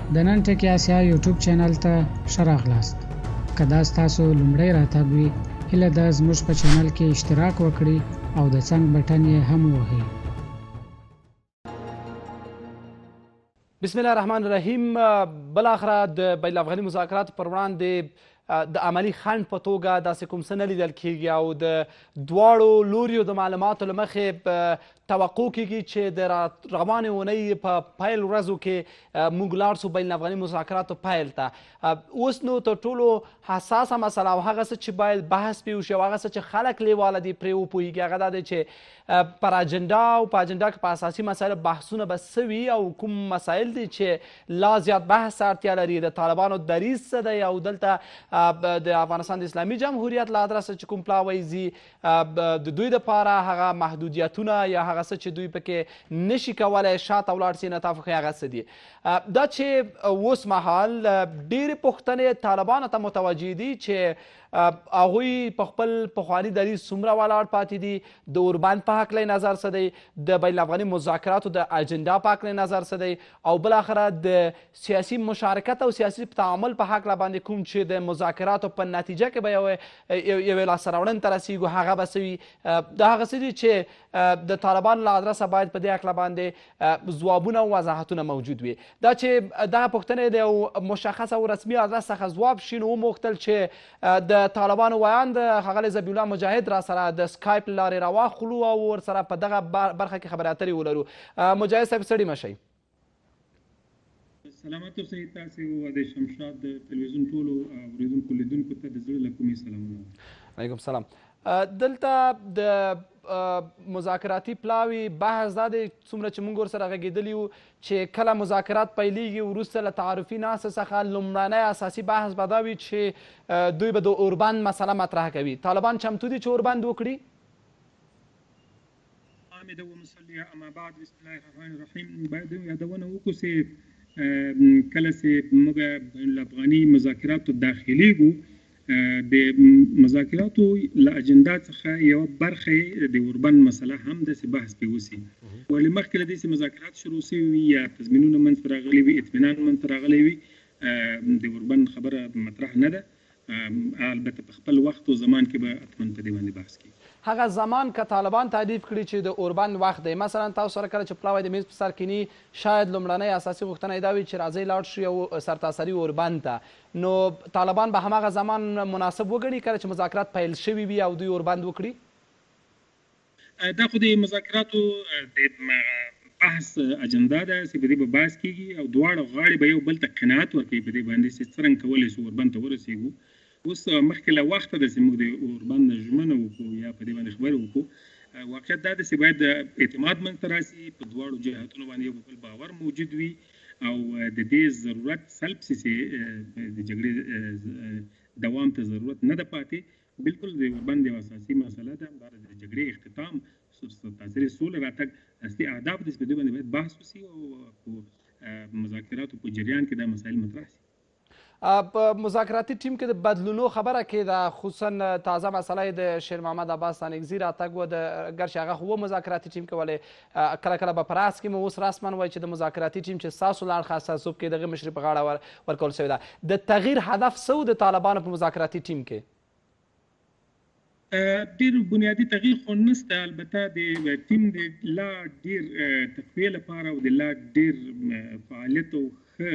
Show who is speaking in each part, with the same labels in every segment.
Speaker 1: د نن ټکی آسیا یوټیوب چینل ته ښه راغلاست. که دا ستاسو لومړی راتګ وي، هیله ده زموږ په چینل کې اشتراک وکړئ او د څنګ بټن یې هم ووهئ.
Speaker 2: بسم الله الرحمن الرحیم. بالاخره د بین الافغاني مذاکراتو پر وړاندې د عملي خنډ په توګه داسې کوم څه نه لیدل کیږي او د دواړو لوریو د معلوماتو له مخې توقع کیږي چې د روانې اونۍ په پیل ورځو کې موږ لاړ شو بین الافغاني مذاکراتو پیل ته. اوس نو تر ټولو حساسه مسله او هغه څه چې باید بحث پرې وشي او هغه څه چې خلک لیواله دي پرې وپوهېږي هغه دا دی چې پر اجنډا او په اجنډا کې په اساسي مسایلو بحثونه به څه وي او کوم مسایل دي چې لا زیات بحث اړتیا لري. د طالبانو دریځ څه دی او دلته د افغانستان د اسلامي جمهوریت له ادرسه چې کوم پلاوی ځي د دوی دپاره هغه محدودیتونه یا هغه څه چې دوی پکې نشي کولی شاته ولاړ سي نطاف ښې هغه څه دي. دا چې اوس مهال ډېرې پوښتنې طالبانو ته متوجه دي چې هغوی په خپل پخواني دریځ څومره ولاړ پاتې دي، د اوربند په هکله نظر څه دی، د بین الافغاني مذاکراتو د اجنډا په هکله نظر څه دی او بالاخره د سیاسي مشارکت او سیاسي تعامل په هکله باندې کوم چې د مذاکراتو په نتیجه کې به یوې لاسته راوړنې ته رسیږو هغه به څه وي. دا هغه څه دي چې د طالبانو له ادرسه باید په دې هکله باندې ځوابونه او وضاحتونه موجود وي. دا چې دغه پوښتنې د یو مشخص او رسمي ادرس څخه ځواب شي نو وموښتل چې د طالبانو ویاند ښاغلی ذبیح الله مجاهد را سره د سکایپ له لارې راواخلو او ورسره په دغه برخه کې خبرې اترې ولرو. مجاهد صاحب ستړي مه شئ.
Speaker 3: سلامت اوسئ. تاسې او د شمشاد د تلویزیون ټولو اورېدونکو لیدونکو ته د زړه له کومې سلامونه.
Speaker 2: علیکم سلام. دلته د مذاکراتي پلاوي بحث دا دی څومره چې موږ ورسره غږېدلي وو چې کله مذاکرات پیلیږي وروسته له تعارفي ناستې څخه لومړنی اساسي بحث به دا وي چې دوی به د اوربند مسله مطرح کوي. طالبان چمتو دي چې اوربند وکړي؟
Speaker 3: حامد ومصلي اما بعد بسم الله الرحمن الرحیم. باید یادونه وکړو چې کله چې موږ بین الافغاني مذاکراتو داخلیږو د مذاکراتو له اجنډا څخه یوه برخه د اوربند مسله هم داسې بحث پرې وسي. ولې مخکې له دې چې مذاکرات شروع سوي وي یا تضمینونه منځته راغلي وي، اطمینان منځته راغلی وي، د اوربند خبره مطرح نه ده. البته په خپل وخت او زمان کې به حتما په دې باندې بحث کیږي.
Speaker 2: هغه زمان که طالبان تعریف کړي چې د اوربند وخت دی، مثلا تاسو سره کله چې پلاوی د میز په سر کینی شاید لومړنۍ اساسي غوښتنه یې دا وي چې راځئ لاړ شو یو سرتاسري اوربند ته، نو طالبان به هماغه زمان مناسب وګڼي کله چې مذاکرات پیل شوي وي او دوی اوربند وکړي؟
Speaker 3: دا خو د مذاکراتو د بحث اجنډا ده چې په دې به بحث کیږي او دواړه غاړې به یو بل ته قناعت ورکوي په دې باندې چې څرنګه کولی شو اوربند ته ورسېږو. اوس مخکې له وخته ده چې موږ د اوربند ژمنه وکړو یا په دې باندې خبرې وکړو. واقعیت دا ده چې باید اعتماد منځته راسي، په دواړو جهتونو باندې یو بل باور موجود وي او د دې ضرورت سلب سي چې د جګړې دوام ته ضرورت نه ده پاتې. بالکل د اوربند یوه اساسي مسله ده، همدارس د جګړې اختتام، سرتاسري سوله راتګ اصلي اهداف دي چې په دې باندې باید بحث وسي او په مذاکراتو په جریان کې دا مسایل مطرح سي.
Speaker 2: په مذاکراتي ټیم کې د بدلونو خبره کېده، خصوصا تازه مسله د شیر محمد عباس ستانکزي راتګ و، ګرچې هغه خو مذاکراتي ټیم کې ولې کله کله به په راس کې مو اوس رسما وایي چې د مذاکراتي ټیم چې ستاسو له اړخه استازیتوب کې دغه مشري په غاړه ورکول شوې ده. د تغییر هدف څه و د طالبانو په مذاکراتي ټیم کې؟
Speaker 3: ډېر بنیادي تغییر خو نشته، البته د ټیم د لا ډېر تقویې لپاره او د لا ډېر فعالیت او ښه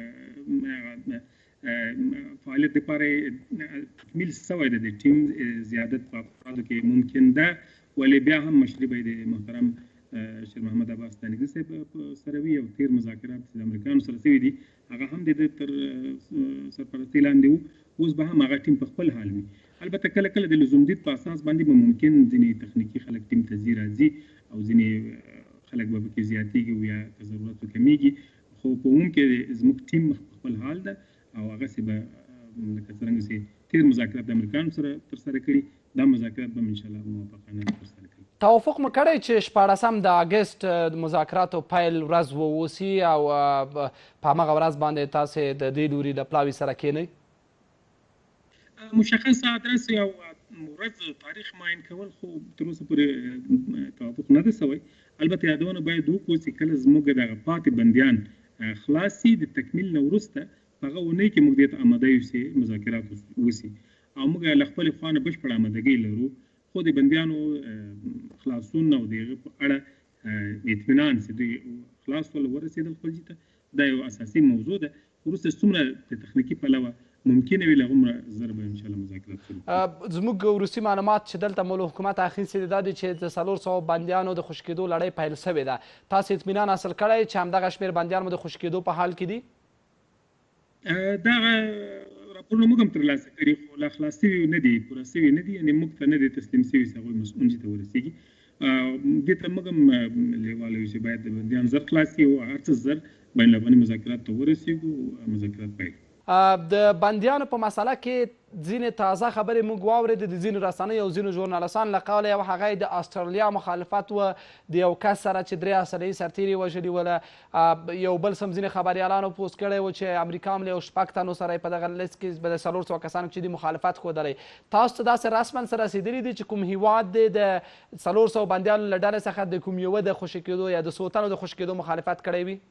Speaker 3: فعالیت لپاره تکمیل شوی ده. د ټیم زیادت په افرادو کې ممکن ده، ولې بیا هم مشري به د محترم شیر محمد عباس ستانکزي صاحب سره وي او تېر مذاکرات چې د امریکایانو سره شوي دي هغه هم د ده تر سرپرستۍ لاندې وو. اوس به هم هغه ټیم په خپل حال وي. البته کله کله د لزومدید په اساس باندې به ممکن ځینې تخنیکي خلک ټیم ته ځي راځي او ځینې خلک به پکې زیاتېږي او یا که ضرورت وکمیږي، خو په عموم کې زموږ ټیم خپل حال ده او هغسې به لکه څرنګه چې تېر مذاکرات د امریکایانو سره ترسره کړي، دا مذاکرات به هم انشاءالله موافقانه ترسره کړي.
Speaker 2: توافق مو کړی چې 14 د اګست مذاکراتو پیل ورځ واوسي او په همغه ورځ باندې تاسې د دې لوري د پلاوي سره کښېنئ؟
Speaker 3: مشخص ادرس او ورځ تاریخ معین کول خو تر اوسه پورې توافق نه ده سوی. البته یادونه باید وکړو چې کله زموږ دغه پاتې بندیان خلاص شي د تکمیل نه وروسته په هغه اونۍ کې موږ دې ته آماده یو چې مذاکرات وسي او موږ له خپلې خوا نه بشپړه آمادګي لرو خو د بندیانو خلاصون او د هغه په اړه اطمینان چې دوی خلاص ول ورسېدل خپلجي ته دا یو اساسي موضوع ده وروسته څومره د تخنیکي پلوه ممکنه وي له هغومره زر به انشاءالله مذاکرات کوو.
Speaker 2: زموږ وروستي معلومات چې دلته مو له حکومت اخیستي دي دا دي چې د 400 بندیانو د خوشي کېدو لړۍ پیل سوې ده. تاسو اطمینان حاصل کړی چې همدغه شمېر بندیان مو د خوشي کېدو په حال کې دي؟
Speaker 3: دغه راپورونه موږ هم ترلاسه کړي خو لا خلاص سوي نه دي، پوره سوي نه دي، یعنې موږ ته نه دي تسلیم سوي چې هغوی مسؤونجي ته ورسېږي. دې ته موږ هم لیواله یو چې باید د بندیان زر خلاص شي او هر څه زر بین الافغاني مذاکرات ته ورسېږو، مذاکرات پیل.
Speaker 2: د بندیانو په مسله کې ځینې تازه خبرې موږ واورېدې د ځینو رسنیو او ځینو ژورنالستانو له قوله یو هغه یې د استرالیا مخالفت و د یو کس سره چې 3 عسلوي سرتیري وژلي وله. یو بل سم ځینې خبریالانو پوسټ کړی و چې امریکا هم له یو 6 تنو سره په دغه لیست کې به د 400 کسانو چې دي مخالفت ښودلی. تاسو ته داسې رسما څه رسېدلي دي چې کوم هیواد دی د 400 بندیانو له ډلې څخه د کوم یوه د خوشي کېدو یا د 100 تنو د خوشي کېدو مخالفت کړی وي؟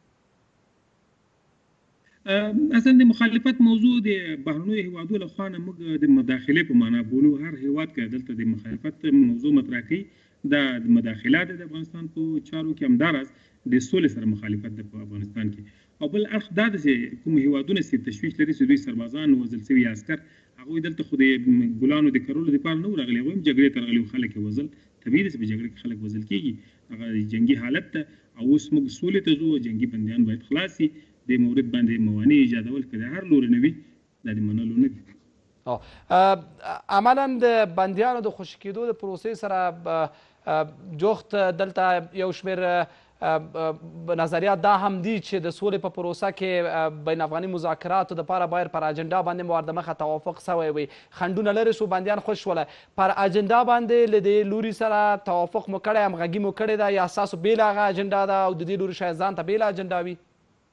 Speaker 3: اصلا د مخالفت موضوع د بهرنیو هیوادو له خوا نه موږ د مداخلې په معنا بولو. هر هیواد که دلته د مخالفت موضوع مطرح کوي دا د مداخله ده د افغانستان په چارو کې، همداراز د سولې سره مخالفت ده په افغانستان کې. او بل اړخ دا ده چې کوم هیوادونه چې تشویش لري چې دوی سربازان وژل سوي عسکر هغوی دلته خو د ګلانو د کرلو دپاره نه وو راغلي، هغوی هم جګړې ته راغلي وو، خلک یې وژل. طبیعي ده چې په جګړه کې خلک وژل کېږي، هغه جنګي حالت ده. او اوس موږ سولې ته ځو، جنګي بندیان باید خلاص شي، د مورد باندې موانع ایجادول که د هر لوري نه وي دا د منلو نه دي.
Speaker 2: عملا د بندیانو د خوشي کېدو د پروسې سره جوخت دلته یو شمېر نظریات دا هم دي چې د سولې په پروسه کې بین افغاني مذاکراتو دپاره باید پر اجنډا باندې مو د مخه توافق سوی وي. خنډونه لرې شو، بندیان خوش شوله، پر اجنډا باندې له دې لوري سره توافق مو کړی، همغږي مو کړې ده یا ستاسو بېله هغه اجنډا ده او د دې لوري شاید ځان ته بېله اجنډا وي؟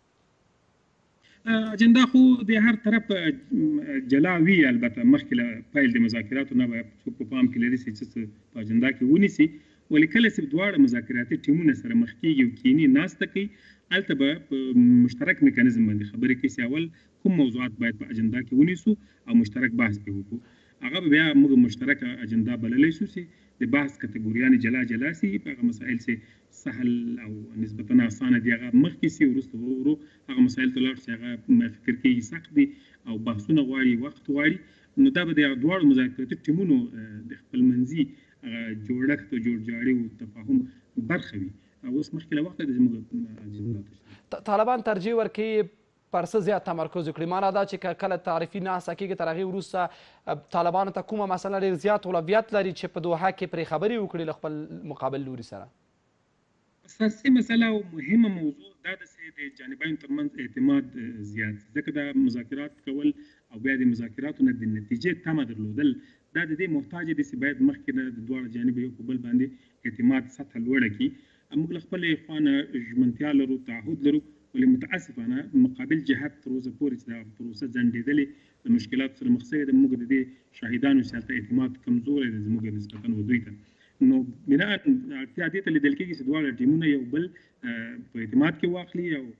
Speaker 3: اجنډا خو د هر طرف جلا وي، البته مخکې له پیل د مذاکراتو نه باید څوک په پام کې لري چې څه په اجنډا کې ونیسي. ولې کله چې دواړه مذاکراتي ټیمونه سره مخ کېږي او کیني ناسته کوي، هلته به په مشترک میکانیزم باندې خبرې کوي چې اول کوم موضوعات باید په اجنډا کې ونیسو او مشترک بحث پرې وکړو. هغه به بیا موږ مشترکه اجنډا بللی شو چې د بحث کټګوریانې جلا جلا سي، په هغه مسایل چې سهل او نسبتا اسانه دي هغه مخکې سي، وروسته ورو هغه مسایل ته لاړ شي هغه فکر کېږي سخت دي او بحثونه غواړي، وخت غواړي. نو دا به د دواړو مذاکراتي ټیمونو د خپلمنځي جوړښت او جوړجاړي او تفاهم برخه وي. اوس مخکې له وخته د زموږ
Speaker 2: طالبان ترجیح ورکوي پر څه زیات تمرکز وکړي؟ معنا دا چې کله تعریفي ناسته کېږي تر هغې وروسته طالبانو ته کومه مسله ډېر زیات اولویت لري چې په دوحه کې پرې خبرې وکړي له خپل مقابل لوري سره؟
Speaker 3: اساسي مسله او مهمه موضوع دا ده چې د جانبینو ترمنځ اعتماد زیات شي، ځکه دا مذاکرات کول او بیا د مذاکراتو نه د نتیجې تمه درلودل دا د دې محتاج دي چې باید مخکې نه د دواړو جانب یو په بل باندې اعتماد سطحه لوړه کړي. موږ له خپلې خوا نه ژمنتیا لرو، تعهد لرو، ولې متاسفانه مقابل جهت تر اوسه پورې چې دا پروسه ځنډېدلې د مشکلاتو سره مخ شوې ده. موږ د دې شاهدانو چې هلته اعتماد کمزوری دی زموږ نسبتا ودوی ته. نو بنا اړتیا دې ته لیدل کېږي چې دواړه ټیمونه یو بل په اعتماد کې واخلي او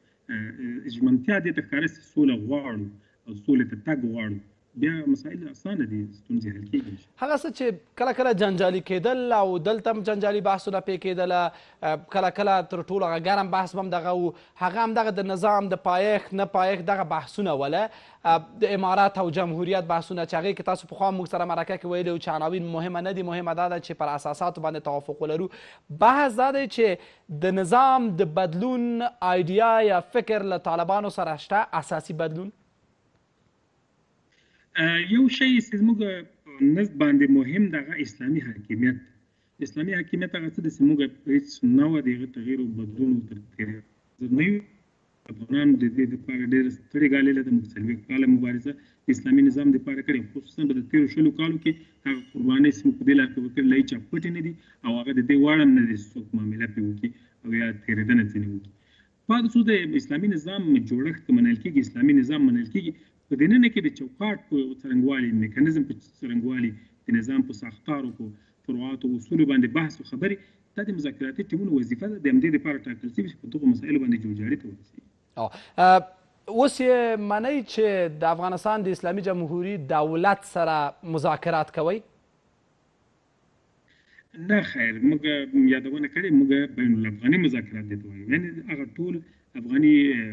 Speaker 3: ژمنتیا دې ته ښکاره شي سوله غواړو او سولې ته تګ غواړو، بیا مسایل اسانه دي، ستونزې حل کېږي.
Speaker 2: هغه څه چې کله کله جنجالي کېدل او دلته هم جنجالي بحثونه پې کېدله، کله کله تر ټولو هغه ګرم بحث به هم دغه و، هغه هم دغه د نظام د پایښت نه پایښت دغه بحثونه وله، د امارات او جمهوریت بحثونه چې هغې کې تاسو پخوا موږ سره مرکه کې ویلي وو چې عناوین مهمه نه دي، مهمه دا ده چې پر اساساتو باندې توافق ولرو. بحث دا دی چې د نظام د بدلون آیډیا یا فکر له طالبانو سره شته، اساسي بدلون؟
Speaker 3: یو شی چې زموږ په نسب باندې مهم ده هغه اسلامي حاکمیت. اسلامي حاکمیت هغه څه ده چې موږ هېڅ نه وه د هغه تغییر او بدلون تر نه یو. افغانانو د دې دپاره ډېره ستړې ګاللې ده، موږ 40 کاله مبارزه د اسلامي نظام دپاره کړې، خصوصا په د تېرو 20 کالو کې هغه قربانۍ چې موږ په دې لار کې وکړې له هېچا پټې نه دي او هغه د دې وړ هم نه دي چې څوک معامله پرې وکړي او یا تېرېدنه ځینې وکړي. پاتې څو د اسلامي نظام جوړښت منل کېږي، اسلامي نظام منل کېږي، په دننه کې د چوکاټ په څرنګوالي، میکانیزم په څرنګوالي، د نظام په ساختارو، په فروعاتو اصولو باندې بحث او خبرې، دا د مذاکراتي ټیمونو وظیفه ده، د همدې دپاره ټاکل شوي چې په دغو مسایلو باندې جوړجاړي ته ورسېږي.
Speaker 2: اوس یې منئ چې د افغانستان د اسلامي جمهوري دولت سره مذاکرات کوئ؟
Speaker 3: نه خیر، موږ یادونه کړې، موږ بین الافغاني مذاکرات دې ته وایو، یعنې هغه ټول افغاني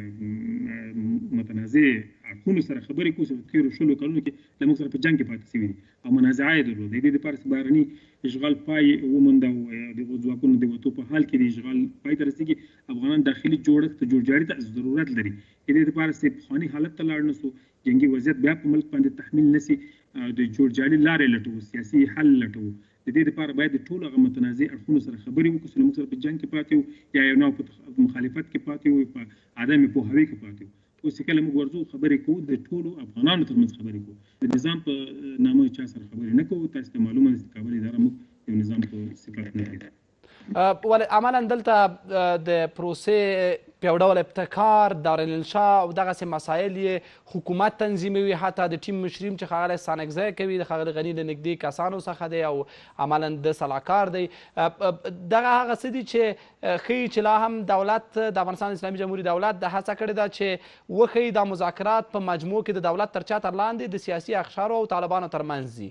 Speaker 3: متنازع اړخونو سره خبرې کوو چې په تېرو 20 کلونو کې له موږ سره په جنګ کې پاتې شوي دي او منازعه یې درلوده. د دې دپاره چې بهرني اشغال پای وموند او د ځواکونو د وتو په حال کې د اشغال پای ته رسېږي، افغانان داخلي جوړښت جوړجاړي ته ضرورت لري. د دې دپاره چې پخواني حالت ته لاړ نه سو، جنګي وضعیت بیا په ملک باندې تحمیل نه سي، د جوړجاړي لارې لټوو، سیاسي حل لټوو. د دې لپاره باید د ټولو هغه متنازع اړخونو سره خبرې وکړو چې موږ سره په جنګ کې پاتې وو یا یو نوع په مخالفت کې پاتې وو، په عدم پوهاوي کې پاتې وو. اوس چې کله موږ ورځو خبرې کوو، د ټولو افغانانو ترمنځ خبرې کوو، د نظام په نامه چا سره خبرې نه کوو. تاسو ته معلومه ده چې کابل اداره موږ یو نظام په صفت نه لري.
Speaker 2: ولې عملا دلته د پروسې په یو ډول ابتکار، دارالانشا او دغسې مسایل یې حکومت تنظیموي، حتی د ټیم مشریم چې ښاغلی ستانکزی کوي د ښاغلي غني له نږدې کسانو څخه دی او عملا د سلاکار دی. دغه هغه څه دي چې ښیي چې لا هم دولت د افغانستان اسلامي جمهوري دولت د هڅه کړې ده چې وښیي دا مذاکرات په مجموع کې د دولت تر چتر لاندې د سیاسي اقشارو او طالبانو ترمنځ ځي.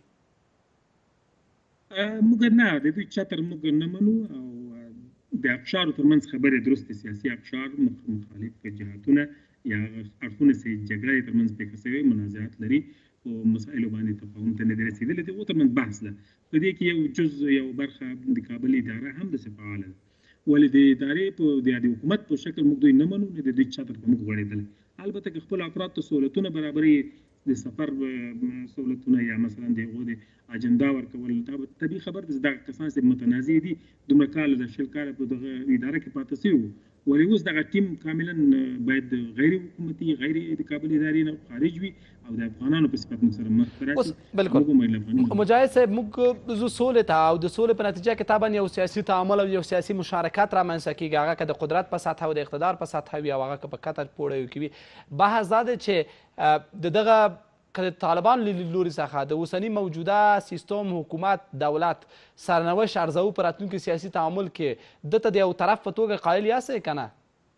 Speaker 3: موږ نه، د دوی چتر موږ نه منو او د اقشارو ترمنځ خبرې درست دي. سیاسي اقشار مخالف جهتونه یا اړخونه چې جګړه یې ترمنځ پېښه شوې منازعات لري او مسایلو باندې تفاهم ته نه دي رسېدلي، د هغو ترمنځ بحث ده. په دې کې یو جز یو برخه د کابل اداره هم داسې فعاله ده، ولې د ادارې په د حکومت په شکل موږ دوی نه منو، نه د دوی چتر په موږ غوړېدلی. البته که خپل افراد ته سهولتونه برابروي، د سفر سهولتونه یا مثلا د هغو د اجنډا ورکول، دا طبیعي خبر ده چې دغه کسان چې متنازع دي دومره کاله د 20 کاله په دغه اداره کې پاتې شوي وو، ولې اوس دغه ټیم کاملا باید غیر حکومتي، غیر د کابل ادارې نه خارج وي او د افغانانو په صفت موږ سره مخ ته راشي.
Speaker 2: بالکل مجاهد صاحب، موږ زو سولې ته او د سولې په نتیجه کې طبعا یو سیاسي تعامل او یو سیاسي مشارکت رامنځته کېږي، هغه که د قدرت په سطحه او د اقتدار په سطحه وي او هغه که په کتر پوړیو کې وي. بحث دا دی چې د دغه که د طالبان له لوري څخه د اوسني موجوده سیستم، حکومت، دولت سرنوشت ارزوو په راتلونکي سیاسي تعامل کې دته د یو طرف په توګه قایل یاستئ که نه؟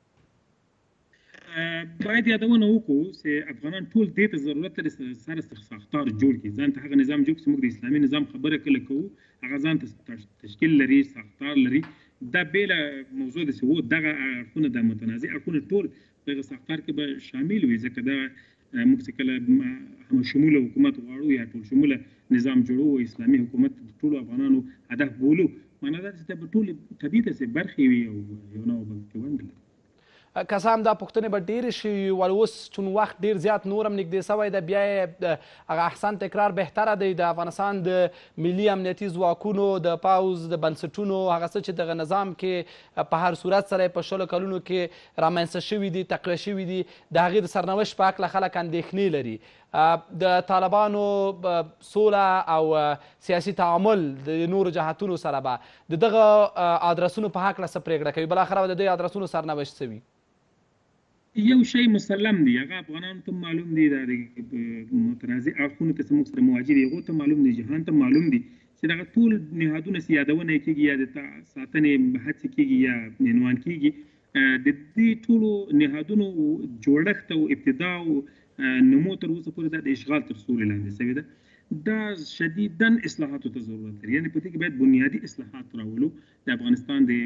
Speaker 3: باید یادونه وکړو چې افغانان ټول دې ته ضرورت لري سره ساختار جوړ کړي، ځان ته هغه نظام جوړ کړي چې موږ د اسلامي نظام خبره کله کوو هغه ځان ته تشکیل لري، ساختار لري. دا بېله موضوع ده چې و دغه اړخونه د متنازع اړخونه ټول په هغه ساختار کې به شامل وي، ځکه دا موږ چې کله هم شموله حکومت غواړو یا ټول شموله نظام جوړو، اسلامي حکومت د ټولو افغانانو هدف بولو، معنا دا چې به ټولې طبیعي ده چې برخې وي او یو نوع به کې ونډه لري.
Speaker 2: که څه هم دا پوښتنې به ډېرې شوي ول، اوس چون وخت ډېر زیات نور هم نږدې سوی ده، بیا یې هغه احسن تکرار بهتره دی. د افغانستان د ملي امنیتي ځواکونو، د پوځ د بنسټونو هغه څه چې دغه نظام کې په هر صورت سره په 20 کلونو کې رامنځته شوي دي، تقویه شوي دي، د هغې د سرنوشت په هکله خلک اندېښنې لري. د طالبانو سوله او سیاسي تعامل د نورو جهتونو سره به د دغه ادرسونو په هکله څه پرېکړه کوي؟ بالاخره به د دې ادرسونو سرنوشت څه وي؟
Speaker 3: یو شی مسلم دی، هغه افغانانو ته معلوم دی، د متنازع اړخونو ته موږ سره مواجه دي، هغو ته معلوم دی، جهان ته معلوم دی چې دغه ټول نهادونه چې یادونه یې کېږي یا د ساتنې هڅې کېږي یا عنوان کېږي، د دې ټولو نهادونو جوړښت او ابتدا او نمو تر اوسه پورې دا د اشغال تر سیوري لاندې شوې ده. دا شدیداً اصلاحاتو ته ضرورت لري، یعنې په دې کې باید بنیادي اصلاحات راولو. د افغانستان د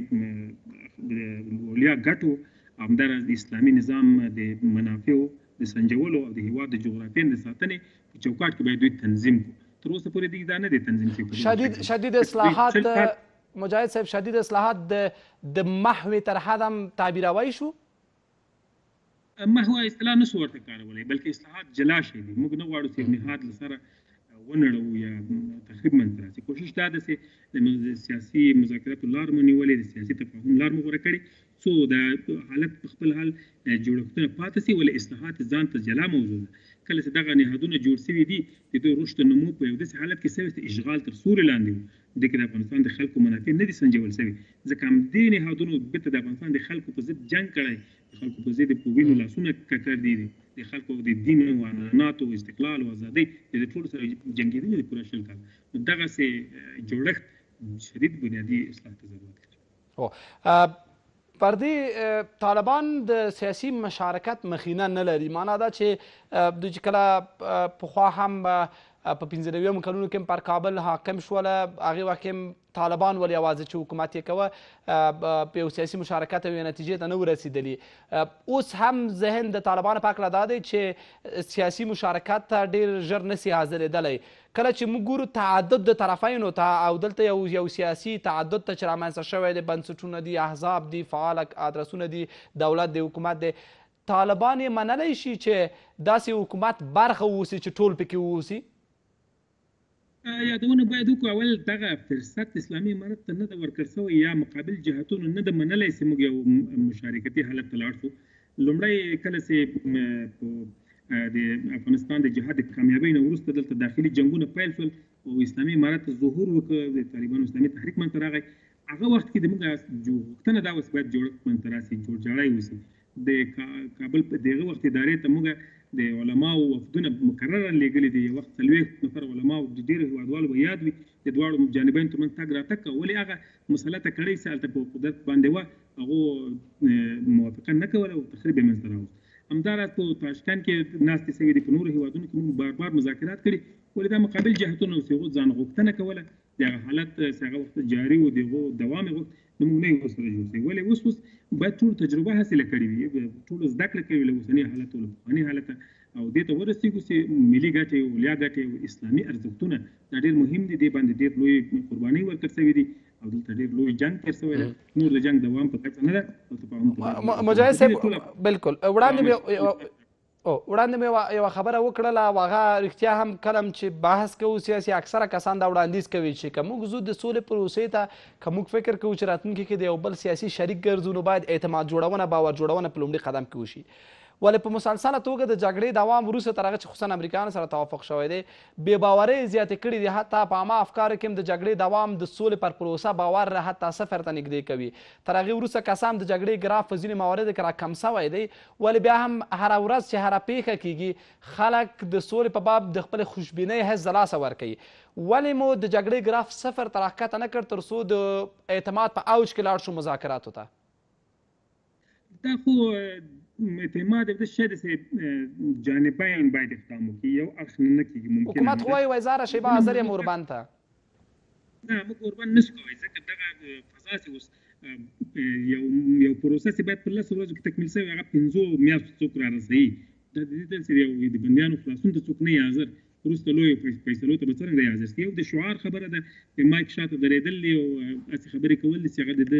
Speaker 3: لوړیا ګټو همداراز د اسلامي نظام د منافعو د سنجولو او د هېواد د جغرافیې د ساتنې په چوکاټ کې باید دوی تنظیم کړو. تر اوسه پورې دوی دا نه دی تنظیم شوي.
Speaker 2: شدید اصلاحات مجاهد صاحب، شدید اصلاحات د محو تر حد هم تعبیروی شو؟
Speaker 3: محو اصطلاح نشو ورته کارولی، بلکې اصلاحات جلا شی دي. موږ نه غواړو چې نهاد له سره ونړوو یا تخریب منځته راشي. کوشش دا ده چې د سیاسي مذاکراتو لار مو نیولې، د سیاسي تفاهم لار مو غوره کړې، څو د حالت په خپل حال جوړښتونه پاتې شي، ولې اصلاحات ځان ته جلا موضوع ده. کله چې دغه نهادونه جوړ شوي دي، د دوی رشد او نمو په یو داسې حالت کې شوی چې اشغال تر سیوري لاندې و. دې کې د افغانستان د خلکو منافع نه دي سنجول شوي، ځکه همدې نهادونو بېرته د افغانستان د خلکو په ضد جنګ کړی، د خلکو په ضد په وینو لاسونه ککړ دي، د خلکو د دین او عنعناتو او استقلال او ازادۍ د ټولو سره جنګېدلي دي پوره 20 کاله. نو دغسې جوړښت شدید بنیادي اصلاح ته ضرورت لري.
Speaker 2: فردي طالبان د سیاسي مشارکت مخینه نه لري، معنا دا چې دوی چې کله پخوا هم په 95 کلونو کې پر کابل حاکم شوله، هغې وخت کې طالبان ولې یوازې چې حکومت یې کوه په یو سیاسي مشارکت او یو نتیجې ته نه ورسېدلي. اوس هم ذهن د طالبانو په هکله دا دی چې سیاسي مشارکت ته ډېر ژر نسي حاضرېدلی. کله چې موږ ګورو تعدد د طرفینو ته او دلته یو سیاسي تعدد ته چې رامنځته شوی دی، بنسټونه دي، احزاب دي، فعال ادرسونه دي، دولت دی، حکومت دی، طالبان یې منلی شي چې داسې حکومت برخه واوسي چې ټول پکې واوسي؟
Speaker 3: یادونه باید وکړو اول دغه فرصت اسلامي امارت ته نه ده ورکړل سوی یا مقابل جهتونو نه ده منلی چې موږ یو مشارکتي حالت ته لاړ شو. لومړی کله چې د افغانستان د جهاد د کامیابۍ نه وروسته دلته داخلي جنګونه پیل شول او اسلامي امارت ظهور وکړ، د طالبانو اسلامي تحریک منځته راغی. هغه وخت کې د موږ غوښتنه دا اوس باید جوړښت منځته راسي، جوړجاړی وسي. د کابل په دغه وخت ادارې ته موږ د علماو وفدونه مقرره لیږلي دي. یو وخت 40 نفر علماو د ډېرو هېوادوالو به یاد وي د دواړو جانبینو ترمنځ تګ راتګ کوه، ولې هغه مسله ته کړۍ چې هلته په قدرت باندې وه هغو موافقه نه کوله او تخریب یې منځته راوست. همداراز په تاشکند کې ناستې سوي دي، په نورو هېوادونو کې موږ بار بار مذاکرات کړي، ولې دا مقابل جهتونه اوس هغو ځان غوښتنه کوله د هغه حالت چې هغه وخت جاري و د هغو دوام یې غوښت، نو موږ نه یې ورسره جوړ شوي. ولې اوس باید ټول تجربه حاصله کړې وي، ټول زده کړه کوي له اوسني حالت او له پخواني حالته، او دې ته ورسېږو چې ملي ګټې او اولیا ګټې او اسلامي ارزښتونه دا ډېر مهم دي. دې باندې ډېر لوی قربانۍ ورکړل سوي دي او دلته ډېر لوی جنګ تېر سوی دی. نور د جنګ دوام په کچه نه ده او تفاهم.
Speaker 2: مجاهد صاحب بالکل وړاندې مې یوه خبره وکړله او هغه رښتیا هم کله چې بحث کوو سیاسي اکثره کسان دا وړاندیز کوي چې که موږ زو د سولې پروسې ته که موږ فکر کوو چې راتلونکي کې د یو بل سیاسي شریک ګرځو، نو باید اعتماد جوړونه، باور جوړونه په لومړي قدم کې وشي. ولې په مسلسله توګه د جګړې دوام وروسته تر هغه چې خصوصا امریکایانو سره توافق شوی دی، بې باورۍ زیاتې کړي دي. حتی په عامه افکارو کې هم د جګړې دوام د سولې پر پروسه باور حتی صفر ته نږدې کوي. تر هغې وروسته کسان د جګړې ګراف په ځینې مواردو کې راکم سوی دی، ولې بیا هم هره ورځ چې هره پیښه کېږي خلک د سولې په باب د خپلې خوشبینۍ حس د لاسه ورکوي. ولې مو د جګړې ګراف صفر ته راښکته نه کړ تر څو د اعتماد په اوج کې لاړ شو مذاکراتو ته؟
Speaker 3: دا خو اعتماد د شی د جانبین باید اقدام وکړي، یو اړخ نه کېږي. ممکن
Speaker 2: حکومت خو وایي وزاره شیبه حاضر یم اوربند ته.
Speaker 3: نه موږ اوربند نشو کولی ځکه دغه فضا چې اوس یو پروسه چې باید په 10 ورځو کې تکمیل شوی هغه 5 میاشتو څوک را رسوي. دا د دې چې یو د بندیانو خلاصون ته څوک نه حاضر، وروسته لویو فیصلو ته به څرنګه دی حاضر. یو د شعار خبره ده، د مایک شاته درېدل دي او هسې خبرې کول دي چې هغه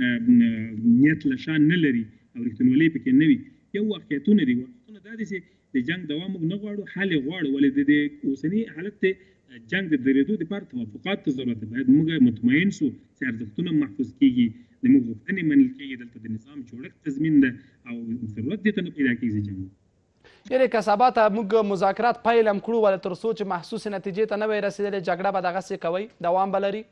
Speaker 3: د نیت له شان نه لري او رښتینولي پکې نه وي. یو واقعیتونه دي، واقعیتونه دا دي چې د جنګ دوام موږ نه غواړو، حل یې غواړو. ولې د اوسني حالت ته جنګ د درېدو دپاره توافقات ته ضرورت ده. باید موږ مطمئن سو چې ارزښتونه محفوظ کېږي، د موږ غوښتنې منل کېږي، دلته د نظام جوړښت تضمین ده او ضرورت دې ته نه پیدا کېږي جنګ.
Speaker 2: یعنې که سبا ته موږ مذاکرات پیل هم کړو، ولې تر څو چې محسوسې نتیجې ته نه وی رسېدلې جګړه به دغسې کوئ، دوام به لري؟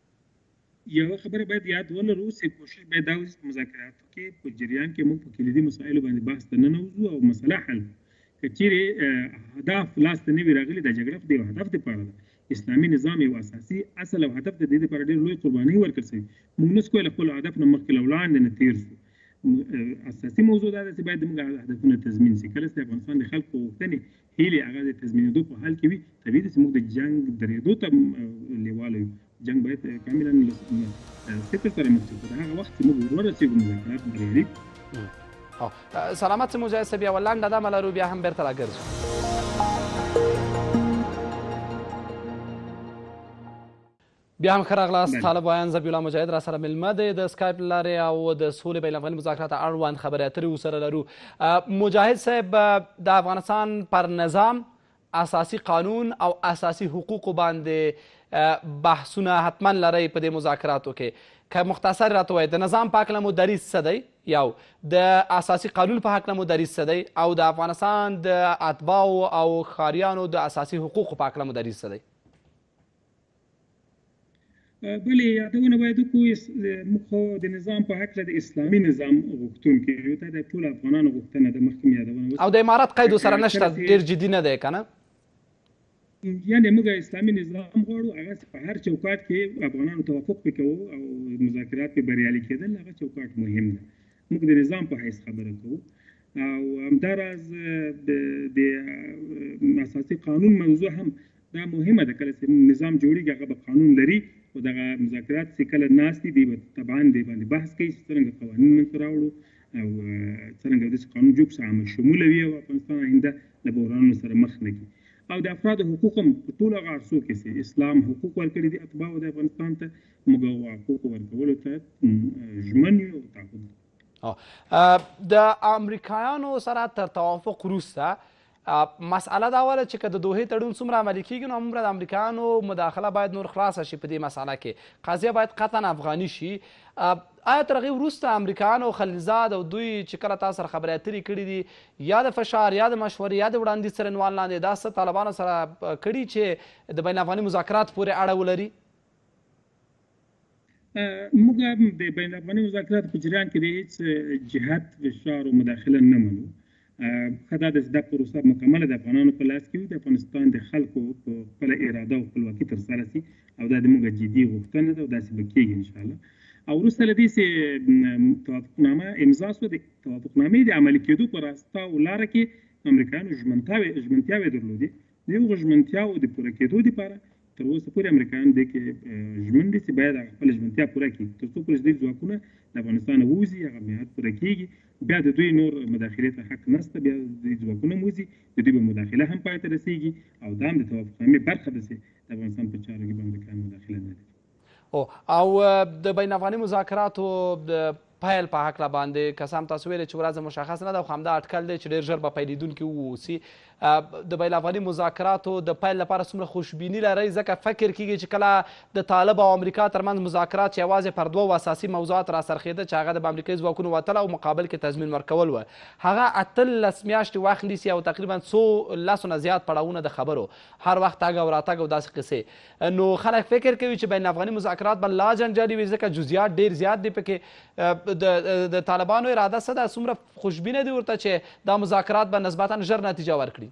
Speaker 3: یوه خبره باید یاد ولرو چې کوشش باید دا وشي په مذاکراتو کې په جریان کې موږ په کلیدي مسایلو باندې بحث ته ننوځو او مسله حل کړو. که چیرې هدف لاس ته نه وي راغلي، دا جګړه خو د یو هدف دپاره ده. اسلامي نظام یو اساسي اصل او هدف د دې دپاره ډېر لوی قربانۍ ورکړل سوي. موږ نسو کولی خپل هدف نه مخکې له وړاندې نه تېر شو. اساسي موضوع دا ده چې باید موږ هدفونه تضمین شي. کله چې افغانستان د خلکو غوښتنې هیلې هغه د تضمینېدو په حال کې وي، طبیعي ده چې موږ د جنګ درېدو ته لیواله یو. جنګ باید کاملا صفر سره مخ شي. په هغه وخت چې موږ ورسېږو مذاکرات بریالي.
Speaker 2: سلامت مجاهد صاحب، یوه لنډه دمه لرو، بیا هم بیرته راګرځو. بیا هم ښه راغلاست. طالب وایان ذبیح الله مجاهد را سره مېلمه دی د سکایپ له لارې او د سولې بین الافغاني مذاکرات اړوند خبرې اترې ورسره لرو. مجاهد صاحب، د افغانستان پر نظام، اساسي قانون او اساسي حقوقو باندې بحثونه حتما لرئ په دې مذاکراتو کې. که مختصر راته وایي د نظام په هکله مو دریځ څه دی، یو د اساسي قانون په هکله مو دریځ څه دی، او د افغانستان د اتباعو او ښاریانو د اساسي حقوقو په هکله مو دریځ څه دی؟
Speaker 3: بلې یادونه باید وکړو، موږ خو د نظام په هکله د اسلامي نظام غوښتونکي یو. دا د ټولو افغانانو غوښتنه ده، مخکې مې یادونه.
Speaker 2: او د امارت قید ورسره نشته، ډېر جدي نه دی که نه؟
Speaker 3: یعنې موږ اسلامي نظام غواړو، هغه په هر چوکاټ کې افغانانو توافق پې کوو او مذاکرات پې بریالي کېدل، هغه چوکاټ مهم ده. موږ د نظام په حیث خبره کوو. او همداراز د اساسي قانون موضوع هم دا مهمه ده. کله چې نظام جوړیږي هغه به قانون لري، خو دغه مذاکرات چې کله ناست دي به طبعا دې باندې بحث کوي چې څرنګه قوانین منځته راوړو او څرنګه داسې قانون جوړ کړو چې عامه شموله وي او افغانستان آینده له بحرانونو سره مخ نه کړي. او د افرادو حقوق هم په ټولو هغه عرصو کې چې اسلام حقوق ورکړي دي اتباعو د افغانستان ته، موږ هغو حقوقو ورکولو ته ژمن یو او تعهد.
Speaker 2: د امریکایانو سره تر توافق وروسته مسأله دا وله چې که د دوحې تړون څومره عملي کېږي نو همومره د امریکایانو مداخله باید نور خلاصه شي په دې مسأله کې، قضیه باید قطعا افغاني شي. آیا تر هغې وروسته امریکایانو خلیلزاد او دوی چې کله تاسو سره خبرې اترې کړي دي یا د فشار یا د مشورې یا د وړاندیز څرنګوال لاندې دا څه طالبانو سره کړي چې د بین افغاني مذاکرات پورې اړه ولري؟
Speaker 3: موږ د بین افغاني مذاکراتو په جریان کې د هېڅ جهت فشار او مداخله نه منو. ښه دا ده چې دا پروسه مکمله د افغانانو په لاس کې وي، د افغانستان د خلکو په خپله اراده او خپلواکي ترسره شي او دا د موږ جدي غوښتنه ده او داسې به کېږي انشاءالله. او وروسته له دې چې توافقنامه امضا شوه، د توافقنامې د عملي کېدو په راسته او لاره کې امریکایانو ژمنتیاوې درلودې. د هغو ژمنتیاوو د پوره کېدو دپاره تر اوسه پورې امریکایان دې کې ژمن دي چې باید هغه خپله ژمنتیا پوره کړي. تر څو پورې چې دوی ځواکونه د افغانستان ووځي، هغه میعاد پوره کېږي، بیا د دوی نور مداخلې ته حق نشته، بیا د دوی ځواکونه ووځي، د دوی به مداخله هم پای ته رسېږي او دا هم د توافقنامې برخه ده چې د افغانستان په چارو کې به امریکایان مداخله نه لري.
Speaker 2: او د بین افغاني مذاکراتو د پیل په هکله باندې که څه هم تاسو ویلې چې ورځ مشخص نه ده خو همدا اټکل دی چې ډېر ژر به پیلېدونکي واوسي. د بین افغاني مذاکراتو د پیل لپاره څومره خوشبیني لرئ؟ ځکه فکر کېږي چې کله د طالب او امریکا ترمنځ مذاکرات چې یوازې پر دوو اساسي موضوعات راڅرخېده چې هغه د امریکایي ځواکونو وتل او مقابل کې تضمین ورکول وه، هغه 18 میاشتې وخت نیسي او تقریبا 100 نه زیات پړاوونه د خبرو هر وخت تګ او راتګ او داسې قصې. نو خلک فکر کوي چې بین افغاني مذاکرات به لا جنجالي وي ځکه جزئیات ډېر زیات دي پکې. د طالبانو اراده څه ده؟ څومره خوشبینه دي ورته چې دا مذاکرات به نسبتا ژر نتیجه ورکړي؟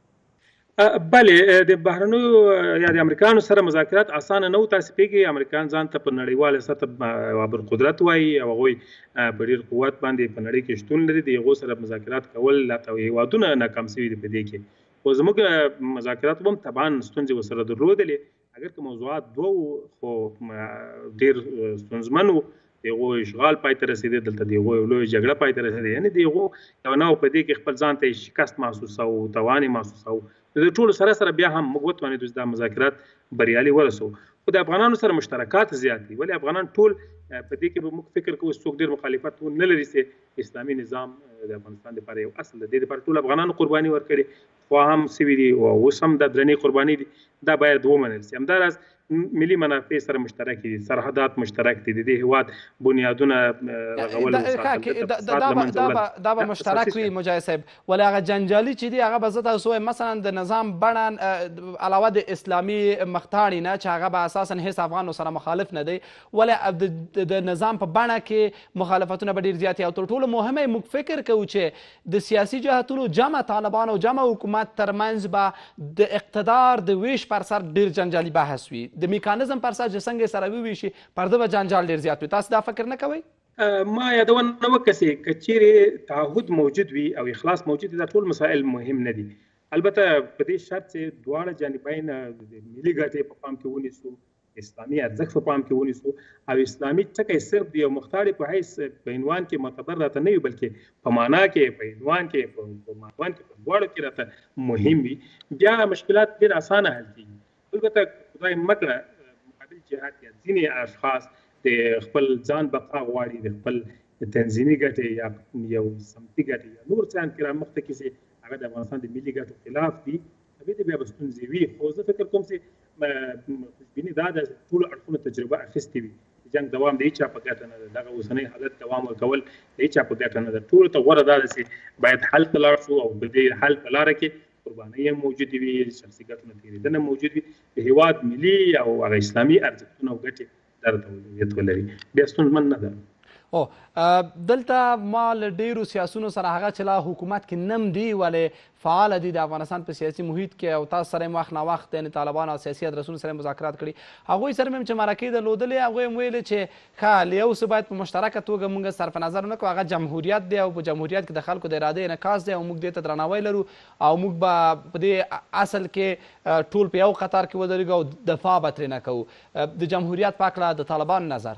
Speaker 3: بلې د بهرنیو یا د امریکایانو سره مذاکرات اسانه نه و. تاسې پوهېږئ امریکایان ځان ته په نړیواله سطح ابرقدرت وایي او هغوی په ډېر قوت باندې په نړۍ کې شتون لري. د هغو سره مذاکرات کول هېوادونه ناکام شوي دي په دې کې. خو زموږ مذاکراتو هم طبعا ستونزې ورسره درلودلې، اگر که موضوعات دوه وو خو ډېر ستونزمن وو. د هغو اشغال پای ته رسېدی، دلته د هغو یو لویه جګړه پای ته رسېدی، یعنې د هغو یو نه په دې کې خپل ځان ته شکست محسوسوو، تاوان یې محسوسوو. د ټولو سره بیا هم موږ وتوانېدو چې دا مذاکرات بریالي ورسوو. خو د افغانانو سره مشترکات زیات دي، ولې افغانان ټول په دې کې به موږ فکر کوو څوک ډېر مخالفت نه لري چې اسلامي نظام د افغانستان لپاره یو اصل ده. د دې لپاره ټول افغانانو قرباني ورکړې، خوا هم سوي دي او اوس هم دا درنې قرباني دي، دا باید ومنل شي. همداراز ملي منافع سره مشترک دي، سرحدات مشترک دي، د دې هېواد بنیادونه رغول
Speaker 2: دا به مشترک وي مجاهد صاحب. ولې هغه جنجالي چې دي هغه به زه تاسو وایم مثلا د نظام بڼه علاوه د اسلامي مقطاړې نه چې هغه به اساسا هېڅ افغان سره مخالف نه دی، ولې د نظام په بڼه کې مخالفتونه به ډېر زیات وي. او تر ټولو مهمه موږ فکر کوو چې د سیاسي جهتونو جمع طالبان او جمع حکومت ترمنځ به د اقتدار د ویش پر سر ډېر جنجالي بحث وي، د میکانیزم پر سر چې څنګه سره وویشي پر ده به جنجال ډېر زیات وي. تاسو دا فکر نه کوئ؟
Speaker 3: ما یادونه وکړه چې که چیرې تعهد موجود وي او اخلاص موجود وي دا ټول مسایل مهم نه دي. البته په دې شرط چې دواړه جانبین د ملي ګټې په پام کې ونیسو، اسلامي ارزښت په پام کې ونیسو او اسلامي ټکی صرف د یو مختاري په حیث په عنوان کې معتبر راته نه وي بلکې په معنا کې، په عنوان کې، په عنوان کې، په دواړو کې راته مهم وي، بیا مشکلات ډېر اسانه حل کېږي. البته خدای مکړه مقابل جهات یا ځینې اشخاص د خپل ځان بقا غواړي، د خپل تنظیمي ګټې یا یو سمتي ګټې یا نور څه کې رامخته کړي چې هغه د افغانستان د ملي ګټو خلاف دي، هغې ته بیا به ستونزې وي. خو زه فکر کوم چې خوشبیني دا ده چې ټولو اړخونو تجربه اخیستې وي. د جنګ دوام د هېچا په ګټه نه ده، دغه اوسنی حالت دوام ورکول د هېچا په ګټه نه ده. ټولو ته غوره دا ده چې باید حل ته لاړ شو او په دې حل په لاره کې قربانۍ هم موجودې وي، شخصي ګټو نه تېرېدنه موجود وي، د هېواد ملي او هغه اسلامي ارزښتونه او ګټې درته ولري، بیا ستونزمن نه ده.
Speaker 2: دلته ما له ډیرو سیاسونو سره هغه چې لا حکومت کې نم دي ولې فعاله دي د افغانستان په سیاسي محیط کې او تاسو سره وخت ناوخت یعنې طالبان او سیاسي ادرسونو سره مذاکرات کړي هغوی سره مې چې مرکې درلودلې هغوی هم ویلې چې ښه له یو څه باید په مشترکه توګه موږ صرف نظر ونه کړو هغه جمهوریت دی او په جمهوریت کې د خلکو د ارادې انعکاس دی او موږ دې ته درناوی لرو او موږ به په دې اصل کې ټول په یو قطار کې ودرېږو او دفاع به ترې نه کوو د جمهوریت په هکله د طالبانو نظر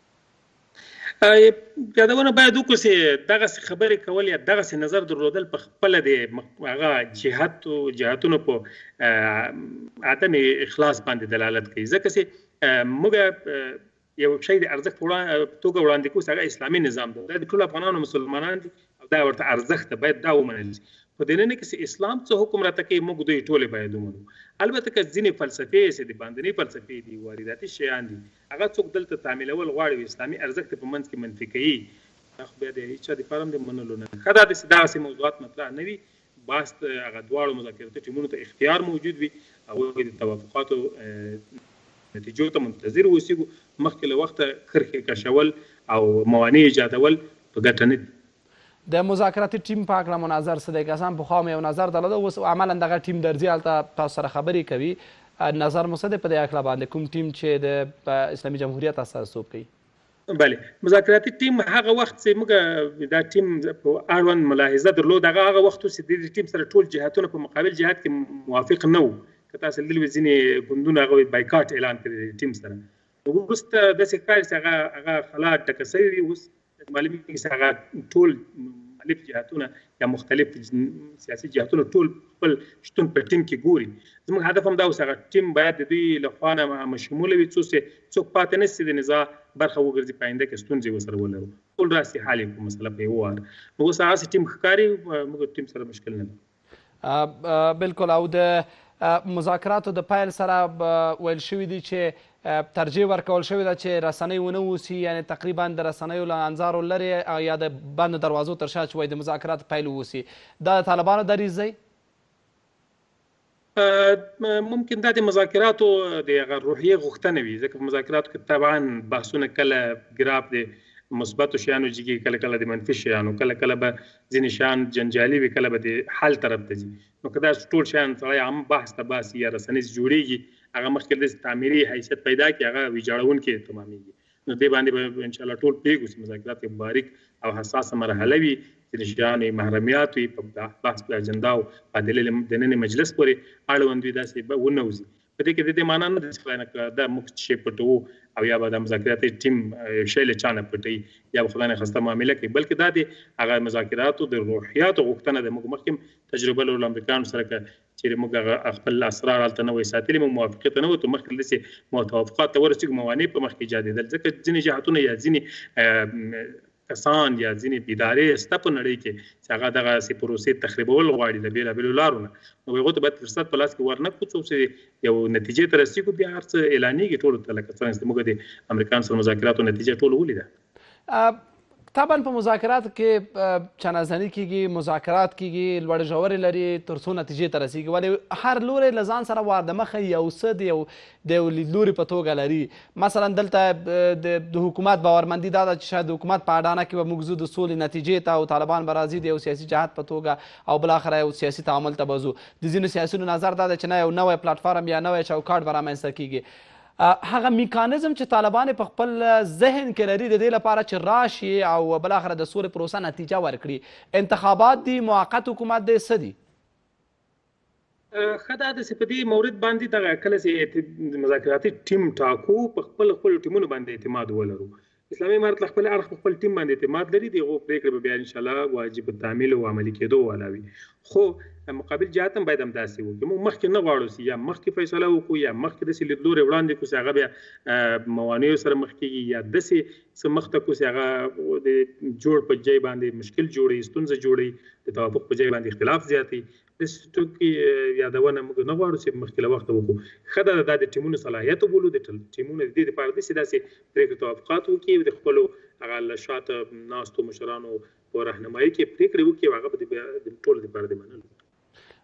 Speaker 3: یادونه باید وکړو چې دغسې خبرې کول یا دغسې نظر درلودل په خپله د هغه جهتونو په عدم اخلاص باندې دلالت کوي ځکه چې موږ یو شی د ارزښت توګه وړاندې کوو چې هغه اسلامي نظام دی دا د ټولو افغانانو مسلمانان دي او دا ورته ارزښت ده باید دا ومنل شي په دننه کې چې اسلام څه حکم راته کوي موږ دوی ټولې باید ومنو البته که ځینې فلسفې چې د باندنۍ فلسفې دي وارداتي شیان دي هغه څوک دلته تعمیلول غواړي اسلامي ارزښت په منځ کې منفي کوي خو بیا د هېچا دپاره هم د منلو نه ښه دا داسې دغسې موضوعات مطرح نه وي باس هغه دواړو مذاکراتي ټیمونو ته اختیار موجود وي هغوی د توافقاتو نتیجو ته منتظر اوسېږو مخکې له وخته کرښې کشول او موانع ایجادول په ګټه نه دي
Speaker 2: د مذاکراتي ټیم په هکله مو نظر څه دی که څه هم پخوا مې یو نظر درلوده اوس عملا دغه ټیم درځي هلته تاسو سره خبرې کوي نظر مو څه دی په دې هکله باندې کوم ټیم چې د اسلامي جمهوریت استازیتوب کوي
Speaker 3: بله مذاکراتي ټیم هغه وخت چې موږ دا ټیم په اړوند ملاحظه درلود هغه وخت و چې د ټیم سره ټول جهتونه په مقابل جهت کې موافق نه وو که تاسو لیدلي وي ځینې ګوندونه هغه بایکاټ اعلان کړی د ټیم سره وروسته داسې ښکاري چې هغه خلا ډکه سوي وي اوس معلومېږي چې هغه ټول مختلف جهتونه یا مختلف سیاسي جهتونه ټول خپل شتون په ټیم کې ګوري زموږ هدف هم دا اوس هغه ټیم باید د دوی لخوا نه مشموله وي څوک پاتې نه شي د نزاع برخه وګرځي په آینده کې ستونزې ورسره ولرو ټول راسي حال یې کوم مسله په یو وار نو اوس هغسې ټیم ښکاري موږ ټیم سره مشکل نه لرو
Speaker 2: بلکل او د مذاکراتو د پیل سره ویل شوي دي چې ترجیح ورکول شوې ده چې رسنۍ ونه اوسي یعنې تقریبا د رسنیو له انظارو لرې یا د بندو دروازو تر شا چې وایي د مذاکراتو پیل واوسي دا د طالبانو دریځ دی
Speaker 3: ممکن دا د مذاکراتو د هغه روحیې غوښتنه وي ځکه په مذاکراتو کې طبعا بحثونه کله ګراف د مثبتو شیانو جګي کله کله د منفي شیانو کله کله به ځینې شیان جنجالي وي کله به د حل طرف ته ځي نو که دا ټول شیان سړی عام بحث ته باسي یا رسنیز جوړیږي هغه مخکې د تعمیري حیثیت پیدا کړي هغه ویجاړونکې تمامېږي نو دې باندې به انشاءالله ټول پوهېږو چې مذاکرات یو باریک او حساسه مرحله وي ځینې شیان محرمیات وي په بحث په اجندا او په دننه مجلس پورې اړوند وي داسې به ونه وځي په دې کې د دې معنا نه ده چې دا موږ شی پټوو او یا به د مذاکراتي ټیم شی له چا نه پټوي یا به خدای نخواسته معامله کوي بلکې دا د هغه مذاکراتو د روحیاتو غوښتنه ده موږ مخکې تجربه لرو له امریکایانو سره چې موږ خپل اسرار هلته نه وای ساتلي موږ موافقې ته نه وتو مخکې داسې توافقات ته ورسېږو موانع په مخکې ایجادېدل ځکه ځینې جهتونه یا ځینې کسان یا ځینې ادارې شته په نړۍ کې چې هغه دغسې پروسې تخریبول غواړي د بېلابېلو لارو نه نو هغو ته باید فرصت په لاس کې ورنه کړو څو چې یو نتیجې ته رسېږو بیا هر څه اعلانېږي ټولو ته لکه څرنګه چې موږ د امریکایانو سره مذاکراتو نتیجه ټولو ولیده
Speaker 2: طبعا په مذاکراتو کې چانهزني کېږي مذاکرات کېږي لوړې ژورې لري تر څو نتیجې ته رسېږي ولې هر لوری له ځان سره وار د مخه یو څه د یو لیدلوري په توګه لري مثلا دلته د حکومت باورمندي دا ده چې شاید د حکومت په اډانه کې به موږ ځو د سولې نتیجې ته او طالبان به راځي د یو سیاسي جهت په توګه او بالاخره یو سیاسي تعامل ته به ځو د ځینو سیاسیونو نظر دا ده چې نه یو نوی پلټفارم یا نوی چوکاټ به رامنځته کېږي هغه میکانیزم چې طالبان په خپل ذهن کې لري د دې لپاره چې راشي او بالاخره د سولې پروسه نتیجه ورکړي انتخابات دي موقت حکومت دی څه دي
Speaker 3: ښه دا داسې په دې مورد باندې دغه کله چې مذاکراتي ټیم ټاکو په خپلو ټیمونو باندې اعتماد ولرو اسلامي امارت له خپل اړخ په خپل ټیم باندې اعتماد لري د هغو پرېکړې به بیا انشاءالله واجب التعمیل او عملي کېدو والا وي خو مقابل جهت هم باید همداسې وکړي موږ مخکې نه غواړو چې یا مخکې فیصله وکړو یا مخکې داسې لیدلوری وړاندې کړو چې هغه بیا موانعو سره مخ کېږي یا داسې څه مخته کړو چې هغه د جوړ په ځای باندې مشکل جوړوي ستونزه جوړوي د توافق په ځای باندې اختلاف زیاتوي داسې ټکي یادونه موږ نه غواړو چې مخکې له وخته وکړو ښه ده دا د ټیمونو صلاحیت وبولو د ټیمونو د دې دپاره داسې پرېکړې توافقات وکړي د خپلو هغه له شاته ناستو مشرانو په رهنمایي کې پرېکړې وکړي او هغه به د ټولو دپاره د منلو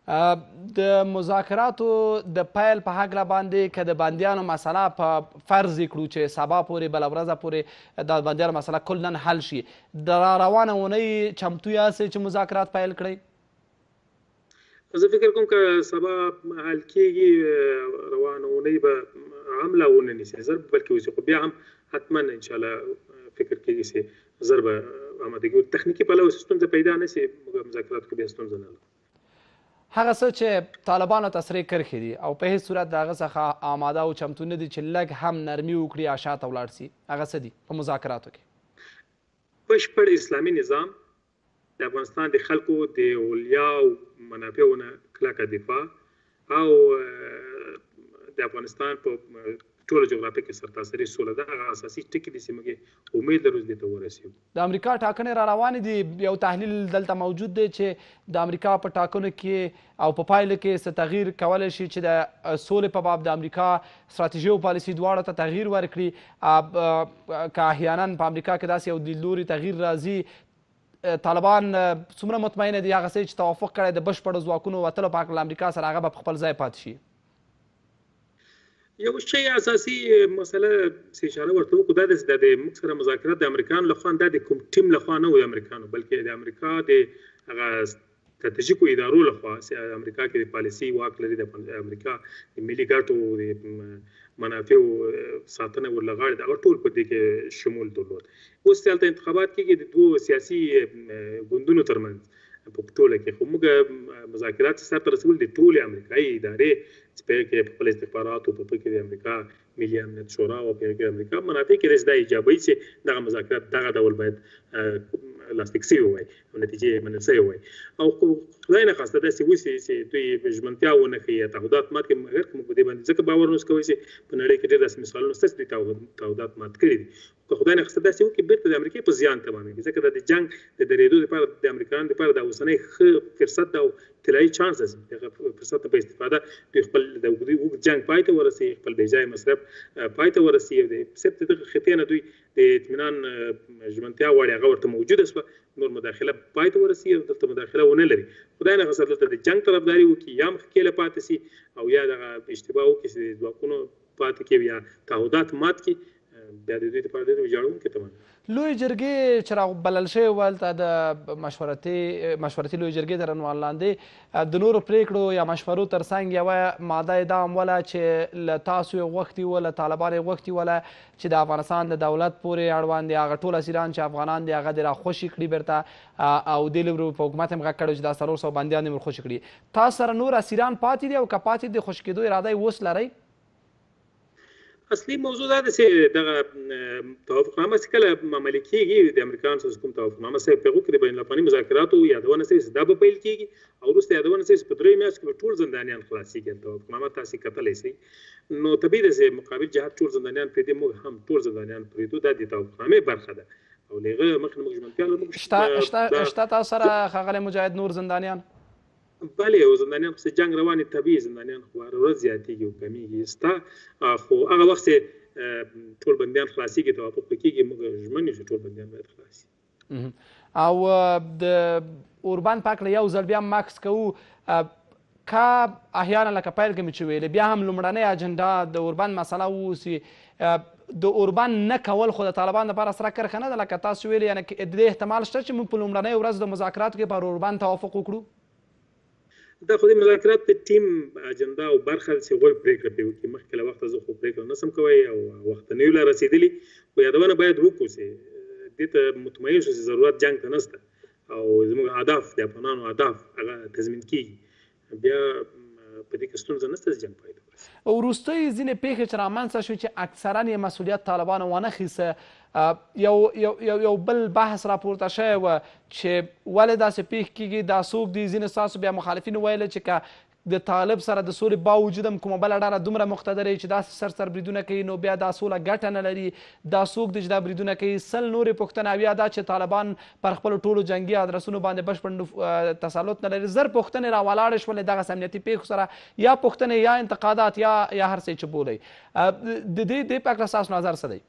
Speaker 2: د مذاکراتو د پیل په هکله باندې که د بندیانو مسله په فرض کړو چې سبا پورې بله ورځه پورې د بندیانو مسله کلا حل شي، د روانه اونۍ چمتو یاستئ چې مذاکرات پیل کړئ؟
Speaker 3: زه فکر کوم که سبا حل کېږي روانه اونۍ به هم لا ونه نیسي زر بلکې وسي، خو بیا هم حتما انشاءالله فکر کېږي چې زر به آمادګي تخنیکي پلوه ستونزه پیدا نه سي، مذاکراتو کې بیا ستونزه نه لري.
Speaker 2: هغه څه چې طالبانو تصریح کرښې دي او په هیڅ صورت د هغه څخه آماده او چمتو نه دي چې لږ هم نرمي وکړي یا شاته ولاړ سي، هغه څه دي په مذاکراتو کې؟
Speaker 3: بشپړ اسلامي نظام، د افغانستان د خلکو د اولیاو منافعو نه کلکه دفاع او د افغانستان په ټوله جغرافیه کې سرتاسري سوله ده، هغه اساسي ټکي دي چې موږ امید لرو دې ته ورسېږو.
Speaker 2: د امریکا ټاکنې را روانې دي، یو تحلیل دلته موجود دی چې د امریکا په ټاکنو کې او په پایله کې څه تغییر کولی شي چې د سولې په باب د امریکا ستراتیژي او پالیسي دواړو ته تغییر ورکړي. که احیانا په امریکا کې داسې یو لیدلوري تغییر راځي، طالبان څومره مطمئنه دي هغه څه چې توافق کړی د بشپړو ځواکونو وتلو په هکله امریکا سره هغه به په خپل ځای پاتې شي؟
Speaker 3: یو شی اساسي مسله چې اشاره ورته وکړو دا د موږ سره مذاکرات د امریکایانو لخوا دا د کوم ټیم لخوا نه و د امریکایانو، بلکې د امریکا د هغه ستراتیژیکو ادارو لخوا چې امریکا کې د پالیسي واک لري، د امریکا د ملي ګټو د منافعو ساتنه ورلغاړي دغه ټول په دې کې شمول درلود. اوس دلته انتخابات کېږي د دوو سیاسي ګوندونو ترمنځ په ټوله کې، خو موږ مذاکرات سرته رسول د ټولې امریکایي ادارې چې په کې په خپل استخباراتو په کې د امریکا ملي امنیت شورا او په کې امریکا مناطق کې دا ایجابي چې دغه مذاکرات دغه ډول باید لاسلیک شوي وای او نتیجې منل شوې وای، او خدای نه خواسته داسې وشي چې دوی ژمنتیا ونه ښیي یا تعهدات مات کړي، مګر که موږ په دې باندې ځکه باور نه کوي چې په نړۍ کې ډېر داسې مثالونه شته چې دوی تعهدات مات کړي دي، که خدای نه خواسته داسې وکړي بیرته د امریکې په زیان تمامېږي، ځکه دا د جنګ د درېدو لپاره د امریکایانو لپاره دا اوسنی ښه فرصت ده او طلایي چانس ده چې دغه فرصت په استفاده دوی خپل د اوږد جنګ پای ته ورسوي، خپل بې ځایه مصرف پای ته ورسوي، او د صرف د دغه خطې نه دوی د اطمینان ژمنتیا غواړي هغه ورته موجوده شوه، نور مداخله پای ته ورسوي او دلته مداخله ونه لري. خدای نه خواسته دلته د جنګ طرفداري وکړي یا مخکې پاتې سي او یا دغه اشتباه وکړي چې د ځواکونو پاتې کړي یا تعهدات مات کړي، بیا د دوی لپاره د ویجاړونکي تمام.
Speaker 2: لوی جرګې چې راوبلل شوی ولته د مشورتي لوی جرګې تر عنوان لاندې د نورو پرېکړو یا مشورو ترڅنګ یوه ماده یې دا هم وله چې له تاسو یې غوښتي وه، له طالبانو یې غوښتي وله چې د افغانستان د دولت پورې اړوند دي هغه ټول اسیران چې افغانان دي هغه دې راخوشي کړي بیرته، او دې لوري په حکومت هم غږ کړی چې دا 400 بندیان دې ورخوشي کړي. تاسو سره نور اسیران پاتې دي او که پاتې دي خوشي کېدو اراده یې اوس لرئ؟
Speaker 3: اصلي موضوع دا ده چې دغه توافقنامه چې کله عملي کېږي د امریکایانو سره کوم توافقنامه صحیح په هغو کې د بین الافغاني مذاکراتو یادونه شوې چې دا به پیل کېږي او وروسته یادونه شوې چې په 3 میاشتو کې به ټول زندانیان خلاصېږي. توافقنامه تاسې کتلی شئ، نو طبیعي ده چې مقابل جهت ټول زندانیان پرېږدي، موږ هم ټول زندانیان پرېږدو، دا د توافقنامې برخه ده او له هغه مخکې موږ ژمنتیا لرو.
Speaker 2: شته تاسو سره ښاغلی مجاهد نور زندانیان؟
Speaker 3: بله، او زندانیان خو جنګ روان دي، طبیعي زندانیان خو هره ورځ زیاتېږي او کمیږي ستا، خو هغه وخت چې ټول بندیان خلاصېږي توافق پرې کېږي، موږ ژمن یو چې ټول بندیان باید خلاص شي.
Speaker 2: او د اوربند په هکله یو ځل بیا مکس کوو، که احیانا لکه پیل کې مې چې ویلې بیا هم لومړنۍ اجنډا د اوربند مسله واوسي، د اوربند نه کول خو د طالبان لپاره سره کرښه نه ده، لکه تاسو ویلې یعنې د دې احتمال شته چې موږ په لومړنۍ ورځ د مذاکراتو کې پر اوربند توافق وکړو؟
Speaker 3: دا خو د مذاکرات د ټیم اجنډا او برخه چې غوړ پرېکړه پرې وکړي، مخکې له وخته زه خو پرېکړه نسم کوی او وخت نه یو لا رسېدلي، خو یادونه باید وکړو چې دې ته مطمئن شو چې ضرورت جنګ ته نشته او زموږ اهداف د افغانانو اهداف هغه تضمین کېږي، بیا په دې کې ستونزه نشته چې جنګ پای ته ورسېږي.
Speaker 2: وروستۍ ځینې پیښې چې رامنځته شوې چې اکثرا یې مسؤلیت طالبانو ونه خیسه، یو بل بحث راپورته شوی و چې ولې داسې پیښ کېږي، دا څوک دي؟ ځینې ستاسو بیا مخالفینو ویله چې که د طالب سره د سولې باوجود هم کومه بله ډله دومره مقتدره چې داسې سر بریدونه کوي نو بیا دا سوله ګټه نه لري، دا څوک دی چې دا بریدونه کوي؟ 100 نورې پوښتنه او یا دا چې طالبان پر خپلو ټولو جنګي ادرسونو باندې بشپړ تسلط نه لري. زر پوښتنې راولاړې شولې دغسې امنیتي پیښو سره، یا پوښتنې یا انتقادات یا هر څه چې بولئ. د دې په هکله ستاسو نظر څه دی؟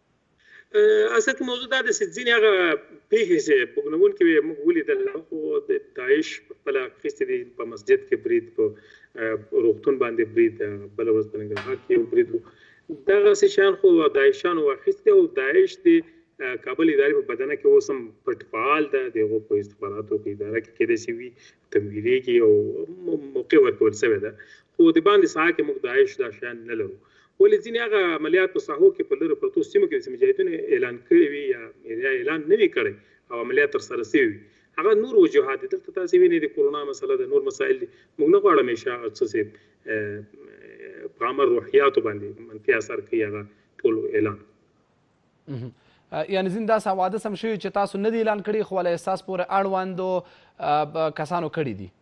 Speaker 3: اصل کې موضوع دا ده چې ځینې هغه پیښې چې په ګناوونکې موږ ولیدل، خو د داعش په خپله اخیستې چې دی په مسجد کې برید، په روغتون باندې برید، بله ورځ په ننګرهار کې یو برید و. دغسې شیان خو داعشانو واخیستي او داعش د کابل ادارې په بدنه کې اوس هم پټ فعال ده. د هغو په استخباراتو په اداره کې کیدای شي وي تمویلېږي او موقع ورکول شوې ده، خو د باندې ساحه کې موږ داعش دا شیان نه لرو. ولې ځینې هغه عملیات په ساحو کې په لرې پرتو سیمو کې چې مجاهدینو اعلان کړی وي یا اعلان نه وي کړی او عملیات ترسره شوي وي، هغه نور وجوهات دي. دلته تاسې وینئ د کورونا مسله ده، نور مسایل دي. موږ نه غواړو همیشه څه په عامه روحیاتو باندې منفي اثر کوي هغه ټول اعلان.
Speaker 2: یعنې ځینې داسې حوادث هم شوي چې تاسو نه دي اعلان کړي خو له احساس پورې اړوندو کسانو کړي دي؟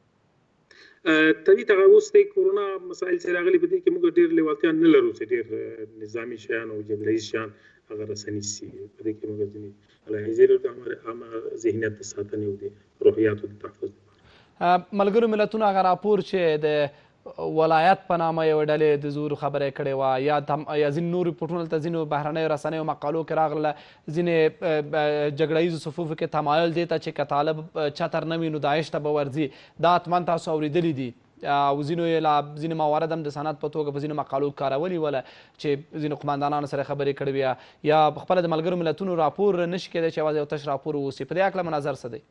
Speaker 3: طبیعي هغه اوس د کورونا مسایل چې راغلي په دې کې موږ ډېر لیوالتیا نه لرو چې ډېر نظامي شیان او جګړه ییز شیان هغه رسني شي. په دې کې موږ ځینې ملاحظې لرو د عامه ذهنیت د ساتنې او د روحیاتو د تحفظ لپاره.
Speaker 2: ملګرو ملتونو هغه راپور چې د ولایت په نامه یوه ډلې د زور خبره یې کړې وه، یا ځینې نور ریپورټونه دلته ځینو بهرنیو رسنیو مقالو کې راغله، ځینې جګړه ییزو صفوفو کې تمایل دی ته چې که طالب چتر نه وي نو داعش ته به ورځي. دا حتما تاسو اورېدلي دي او ځینې موارد هم د سند په توګه په ځینو مقالو کارولي وله چې ځینو قمندانانو سره خبرې کړې وي، یا خپله د ملګرو ملتونو راپور نه شي کېدای چې یوازې یو تش راپور واوسي. په دې هکله مو نظر څه دی؟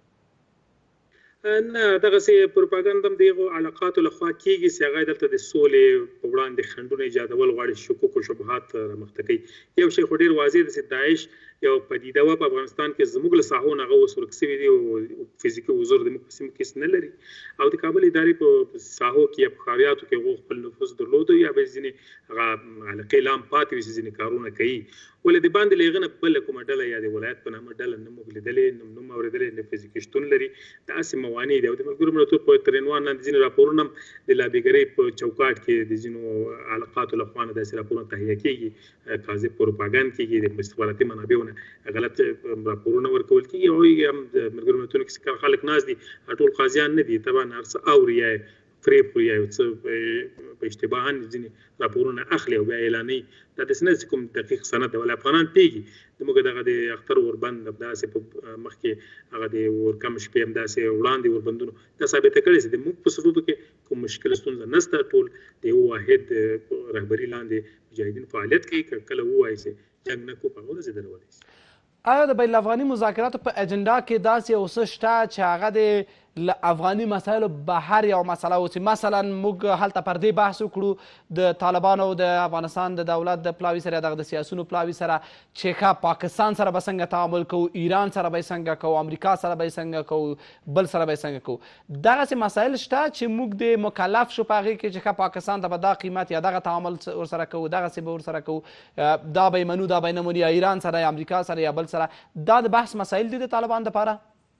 Speaker 3: نه، دغسې پروپاګاندا هم د هغو علاقاتو لخوا کېږي چې هغه دلته د سولې په وړاندې خنډونه ایجادول غواړي، شکوک او شبهات رامخته کوي. یو شی خو ډېر واضح دی چې داعش یو پدیده وه په افغانستان کې، زموږ له ساحو نه هغه اوس ورک سوي دي او فزیکي حضور زموږ په سیمو کې نه لري. او د کابل ادارې په ساحو کې یا په ښاریاتو کې هغو خپل نفوذ درلوده، یا به ځینې هغه علاقې لا هم پاتې وي چې ځینې کارونه کوي. ولې د باندې له هغه نه بله کومه ډله یا د ولایت په نامه ډله نه موږ لیدلې، نه موږ اورېدلې، نه فزیکي شتون لري. داسې موانع دي. او د ملګرو ملتونو په تر عنوان لاندې ځینې راپورونه هم د لابیګرۍ په چوکاټ کې د ځینو علاقاتو له خوا نه داسې راپورونه تهیه کېږي، کاذب پروپاګند کېږي، د استخباراتي منابعو نه غلط راپورونه ورکول کېږي. او هم د ملګرو ملتونو کې خلک ناست دي، ټول قاضیان نه دي، طبعا هر څه اوري یا فریب خوري یا یو څه په اشتباها ځینې راپورونه اخلي او بیا اعلانوي. دا داسې نه چې کوم دقیق سند ده، ولې افغانان پوهېږي. زموږ دغه د اختر اوربند همداسې په مخکې هغه د اورکم شپې همداسې وړاندې اوربندونو دا ثابته کړې چې د موږ په صفوفو کې کوم مشکل ستونزه نشته، ټول د یو واحد رهبري لاندې مجاهدین فعالیت کوي. که کله ووایي چې جنګ نه کوو، په هغه ورځ درولای شي.
Speaker 2: آیا د بین الافغاني مذاکراتو په اجنډا کې داسې یو څه شته چې هغه د له افغاني مسایلو بهر یو مسله اوسي؟ مثلا موږ هلته پر دې بحث وکړو د طالبانو او د افغانستان د دولت د پلاوي سره، دغه د سیاسونو پلاوي سره، چې ښه پاکستان سره به څنګه تعامل کوو، ایران سره به یې څنګه کوو، امریکا سره به یې څنګه کوو، بل سره به یې څنګه کوو. دغسې مسایل شته چې موږ د مکلف شو په هغې کې چې ښه پاکستان ته به دا قیمت یا دغه تعامل ورسره کوو، دغسې به ورسره کوو، دا به یې منو، دا به یې نه منو، یا ایران سره یا امریکا سره یا بل سره. دا د بحث مسایل دي د طالبان دپاره؟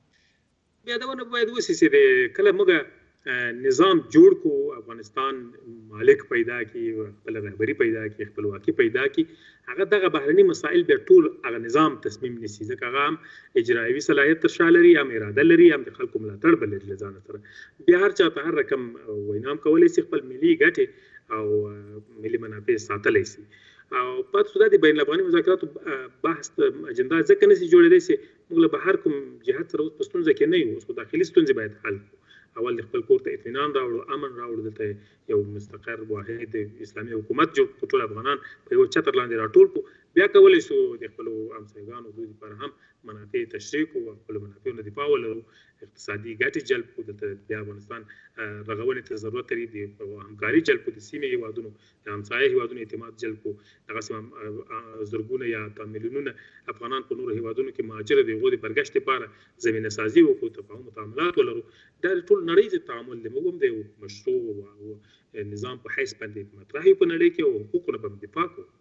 Speaker 3: بیا دونه باید وشي چې کله موږ نظام جوړ کو، افغانستان مالک پیدا کړي، خپل رهبري پیدا کړي، خپلواکي پیدا کړي، هغه دغه بهرني مسایل بیا ټول هغه نظام تصمیم نیسي، ځکه هغه هم اجرایوي صلاحیت تر شا لري، هم اراده لري، هم د خلکو ملاتړ به لري له ځانه سره. بیا هر چا ته هر رقم وینا هم کولی شي، خپل ملي ګټې او ملي منافع ساتلی شي. او پاتې خو دا د بین الافغاني مذاکراتو بحث اجنډا ځکه نشي جوړېدی چې موږ له بهر کوم جهت سره اوس په ستونزه کې نه یو، اوس خو داخلي ستونزې باید حل کړو. اول د خپل کور ته اطمینان راوړو، امن راوړو، دلته یو مستقر واحد اسلامي حکومت جوړ کړو، ټول افغانان په یو چتر لاندې راټول کړو. بیا کولی شو د خپلو همسایګانو دوی لپاره هم منافع تشریح کړو، خپلو منافعو نه دفاع ولرو، اقتصادي ګټې جلب کړو. دلته بیا افغانستان رغونې ته ضرورت لري، د همکاري جلب کړو، د سیمې هېوادونو د همسایه هېوادونو اعتماد جلب کړو. دغسې زرګونه یا میلیونونه افغانان په نورو هېوادونو کې مهاجر دي، هغو د برګشت لپاره زمینه سازي وکړو، تفاهم و تعاملات ولرو. دا ټول نړۍ د تعامل دی، موږ هم د یو مشروع او نظام په حیث باندې مطرح یو په نړۍ کې، او حقوقونه به هم دفاع کوو.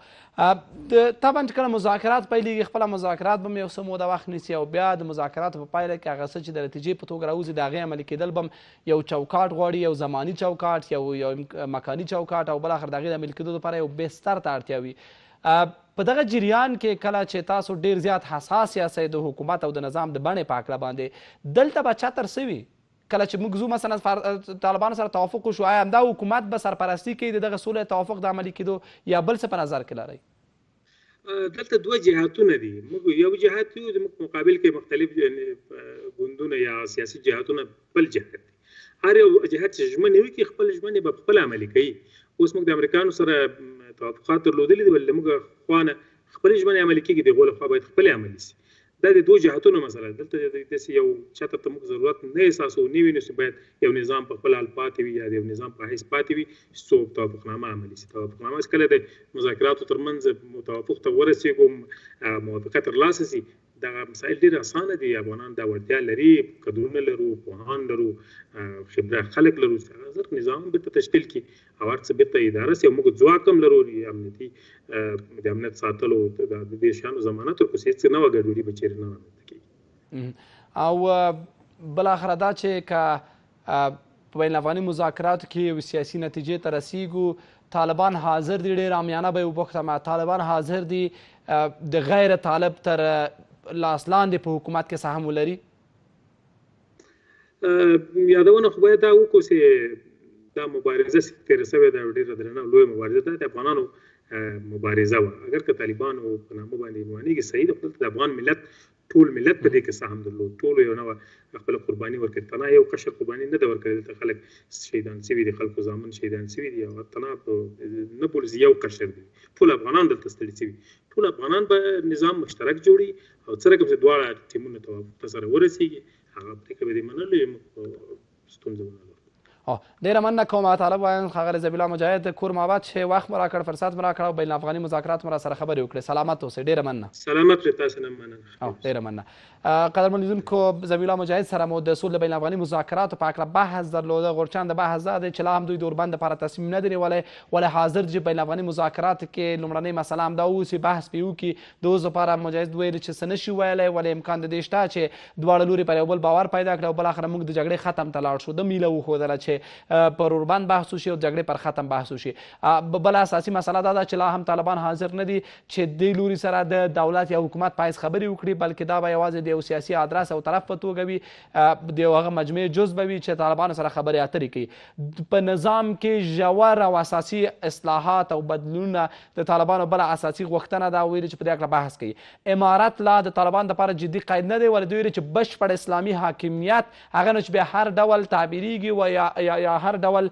Speaker 2: طبعا چې کله مذاکرات پیلېږي، خپله مذاکرات به هم یو څه موده وخت نیسي، او بیا د مذاکراتو په پایله کې هغه څه چې د نتیجې په توګه راوځي د هغې عملي کېدل به هم یو چوکاټ غواړي، یو زماني چوکاټ، یو مکاني چوکاټ، او بالاخره د هغې د عملي کېدو لپاره یو بستر ته اړتیا وي. په دغه جریان کې کله چې تاسو ډېر زیات حساس یاست د حکومت او د نظام د بڼې په هکله باندې، دلته به چتر څه وي؟ کله چې موږ ځو مثلا طالبانو سره توافق وشو، آیا همدا حکومت به سرپرستي کوي د دغه سولې توافق د عملي کېدو، یا بل څه په نظر کې لرئ؟
Speaker 3: دلته دوه جهاتونه دي. موږ یو جهات یو، زموږ مقابل کې مختلف ګوندونه یا سیاسي جهاتونه بل جهات دي. هر یو جهت چې ژمنې وکړي خپل ژمنې به خپل عملي کوي. اوس موږ د امریکایانو سره توافقات درلودلي دي ولې موږ خوانه خپل ژمنې عملي کېږي د غول خوا باید خپل عملي شي. دا د دوه جهتونو مسله دلته داسې یو چاته ته موږ ضرورت نه احساسو نه وینو چې باید یو نظام په خپل حال پاتې وي یا د یو نظام په حیث پاتې وي څو توافقنامه عملي شي. توافقنامه کله د مذاکراتو ترمنځ توافق ته ورسېږو موافقه ترلاسه شي دغه مسایل ډېر اسانه دي. افغانان دا وړتیا لري، کدرونه لرو، پوهان لرو، خبره خلک لرو، زر نظام بیرته تشکیل کړي او هر څه بیرته اداره شي. موږ ځواک هم لرو امنیتي د امنیت ساتلو د دې شیانو ضمانت ورکړو چې هېڅ نه وه ګډوډي به چېرې نه رامنځته کېږي.
Speaker 2: او بالاخره دا چې که په بین الافغاني مذاکراتو کې یو سیاسي نتیجې ته رسیږو، طالبان حاضر دي، ډېر عامیانه به یې وپوښتم، طالبان حاضر دي د غیر طالب تر لاس لاندې په حکومت کې سهم ولري؟
Speaker 3: یادونه خو باید دا وکړو چې دا مبارزه چې تېره شوې ده ډېره درنه او لویه مبارزه ده، د افغانانو مبارزه وه. اگر که طالبانو په نامه باندې عنوانېږي صحیح ده، خو د افغان ملت ټول ملت په دې کې سهم درلود، ټولو یو نه خپله قرباني ورکړې. تنها یو قشر قرباني نه ده ورکړې، دلته خلک شهیدان شوي دي، خلکو زامن شهیدان شوي دي او تنها نه بولځي یو قشر دی، ټول افغانان دلته ستړي شوي. ټول افغانان به نظام مشترک جوړي او څه رقم چې دواړه ټیمونه توافق ته سره ورسېږي هغه پرېکړه به دې منلې، موږ ستونزه ونه لرو.
Speaker 2: ډېره مننه کوم طالب وایم ښاغلی ذبیح الله مجاهد کور ما آباد چې وخت مو راکړ، فرصت مو راکړ او بین الافغاني مذاکرات مو را سره خبرې وکړې. سلامت اوسئ. ډېره مننه.
Speaker 3: سلامت وي، تاسو نه مننه.
Speaker 2: ډېره مننه. قدرمن لیدونکو، ذبیح الله مجاهد سره مو د سولې بین الافغاني مذاکراتو په هکله بحث درلوده. غورچاند بحث دا دی چې لا هم دوی د اوربند دپاره تصمیم نه دی نیولی، ولې حاضر دي چې بین الافغاني مذاکراتو کې لومړنۍ مسله همدا واوسي، بحث پرې وکړي. د اوس دپاره مجاهد ویلي چې څه نشي ویلی، ولې امکان د دې شته چې دواړه لوري پر یو بل باور پیدا کړي او بالاخره موږ د جګړې ختم ته لاړ شو. ده میله وښودله چې پر اوربند بحث وشي او جګړې پر ختم بحث وشي. بله اساسي مسله دا ده چې لا هم طالبان حاضر نه دي چې دې لوري سره د دولت یا حکومت په حیث خبرې وکړي، بلکې دا به یوازې د یو سیاسي ادرس او طرف په توګه وي، د یو هغه مجموعې جز به وي چې طالبانو سره خبرې اترې کوي. په نظام کې ژور او اساسي اصلاحات او بدلونونه د طالبانو بله اساسي غوښتنه ده، ویلي چې په دې هکله بحث کوي. امارت لا د طالبانو دپاره جدي قید نه دی، ولې دوی ویلي چې بشپړ اسلامي حاکمیت هغه نه چې بیا هر ډول تعبیریږي و یا هر ډول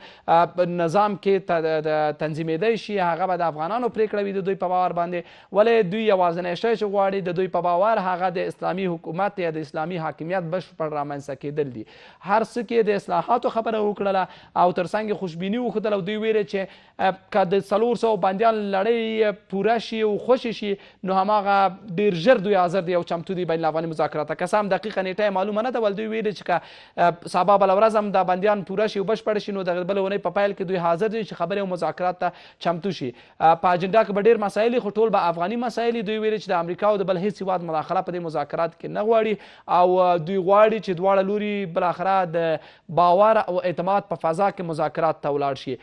Speaker 2: نظام کې تنظیمېدی شي هغه به د افغانانو پرېکړه وي د دوی په باور باندې، ولې دوی یوازینی شی چې غواړي د دوی په باور هغه د اسلامي حکومت یا د اسلامي حاکمیت بشپړ رامنځته کېدل دي. هر څه کې د اصلاحاتو خبره وکړله او تر څنګ یې خوشبیني وښودله او دوی ویلې چې که د 400 بندیان لړۍ پوره شي او خوشې شي نو هماغه ډېر ژر دوی حاضر دي او چمتو دي بین الافغاني مذاکرات ته. که څه هم دقیقه نیټه یې معلومه نه ده، ولې دوی ویلې چې که سبا بله ورځ هم دا بندیان پوره شي او بشپړ شي نو د بلې اونۍ په پیل کې دوی حاضر دي چې خبرې او مذاکرات ته چمتو شي. په اجنډا کې به ډېر مسایل خو ټول به افغاني مسایل. دوی ویلې چې د امریکا او د بل هېڅ هېواد مداخله په دې مذاکرات کې نه غواړي او دوی غواړي چې دواړه لوري بالاخره د باور او اعتماد په فضا کې مذاکرات ته ولاړ شي.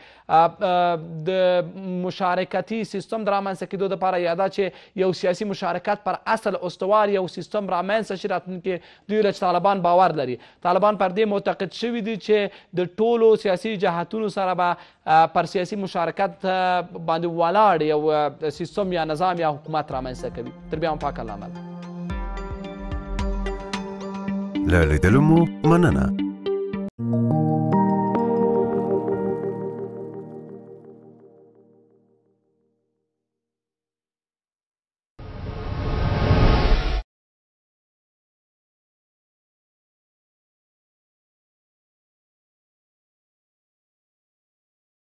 Speaker 2: د مشارکتي سیستم د رامنځته کېدو دپاره یا دا چې یو سیاسي مشارکت پر اصل استوار یو سیستم رامنځته شي راتلونکي دوی له چې طالبان باور لري. طالبان پر دې معتقد شوي دي چې د ټولو سیاسي جهتونو سره به پر سیاسي مشارکت باندې ولاړ یو سیستم یا نظام یا حکومت رامنځته کوي. تر بیا هم پاک الله مل.
Speaker 4: له لیدلو مو مننه.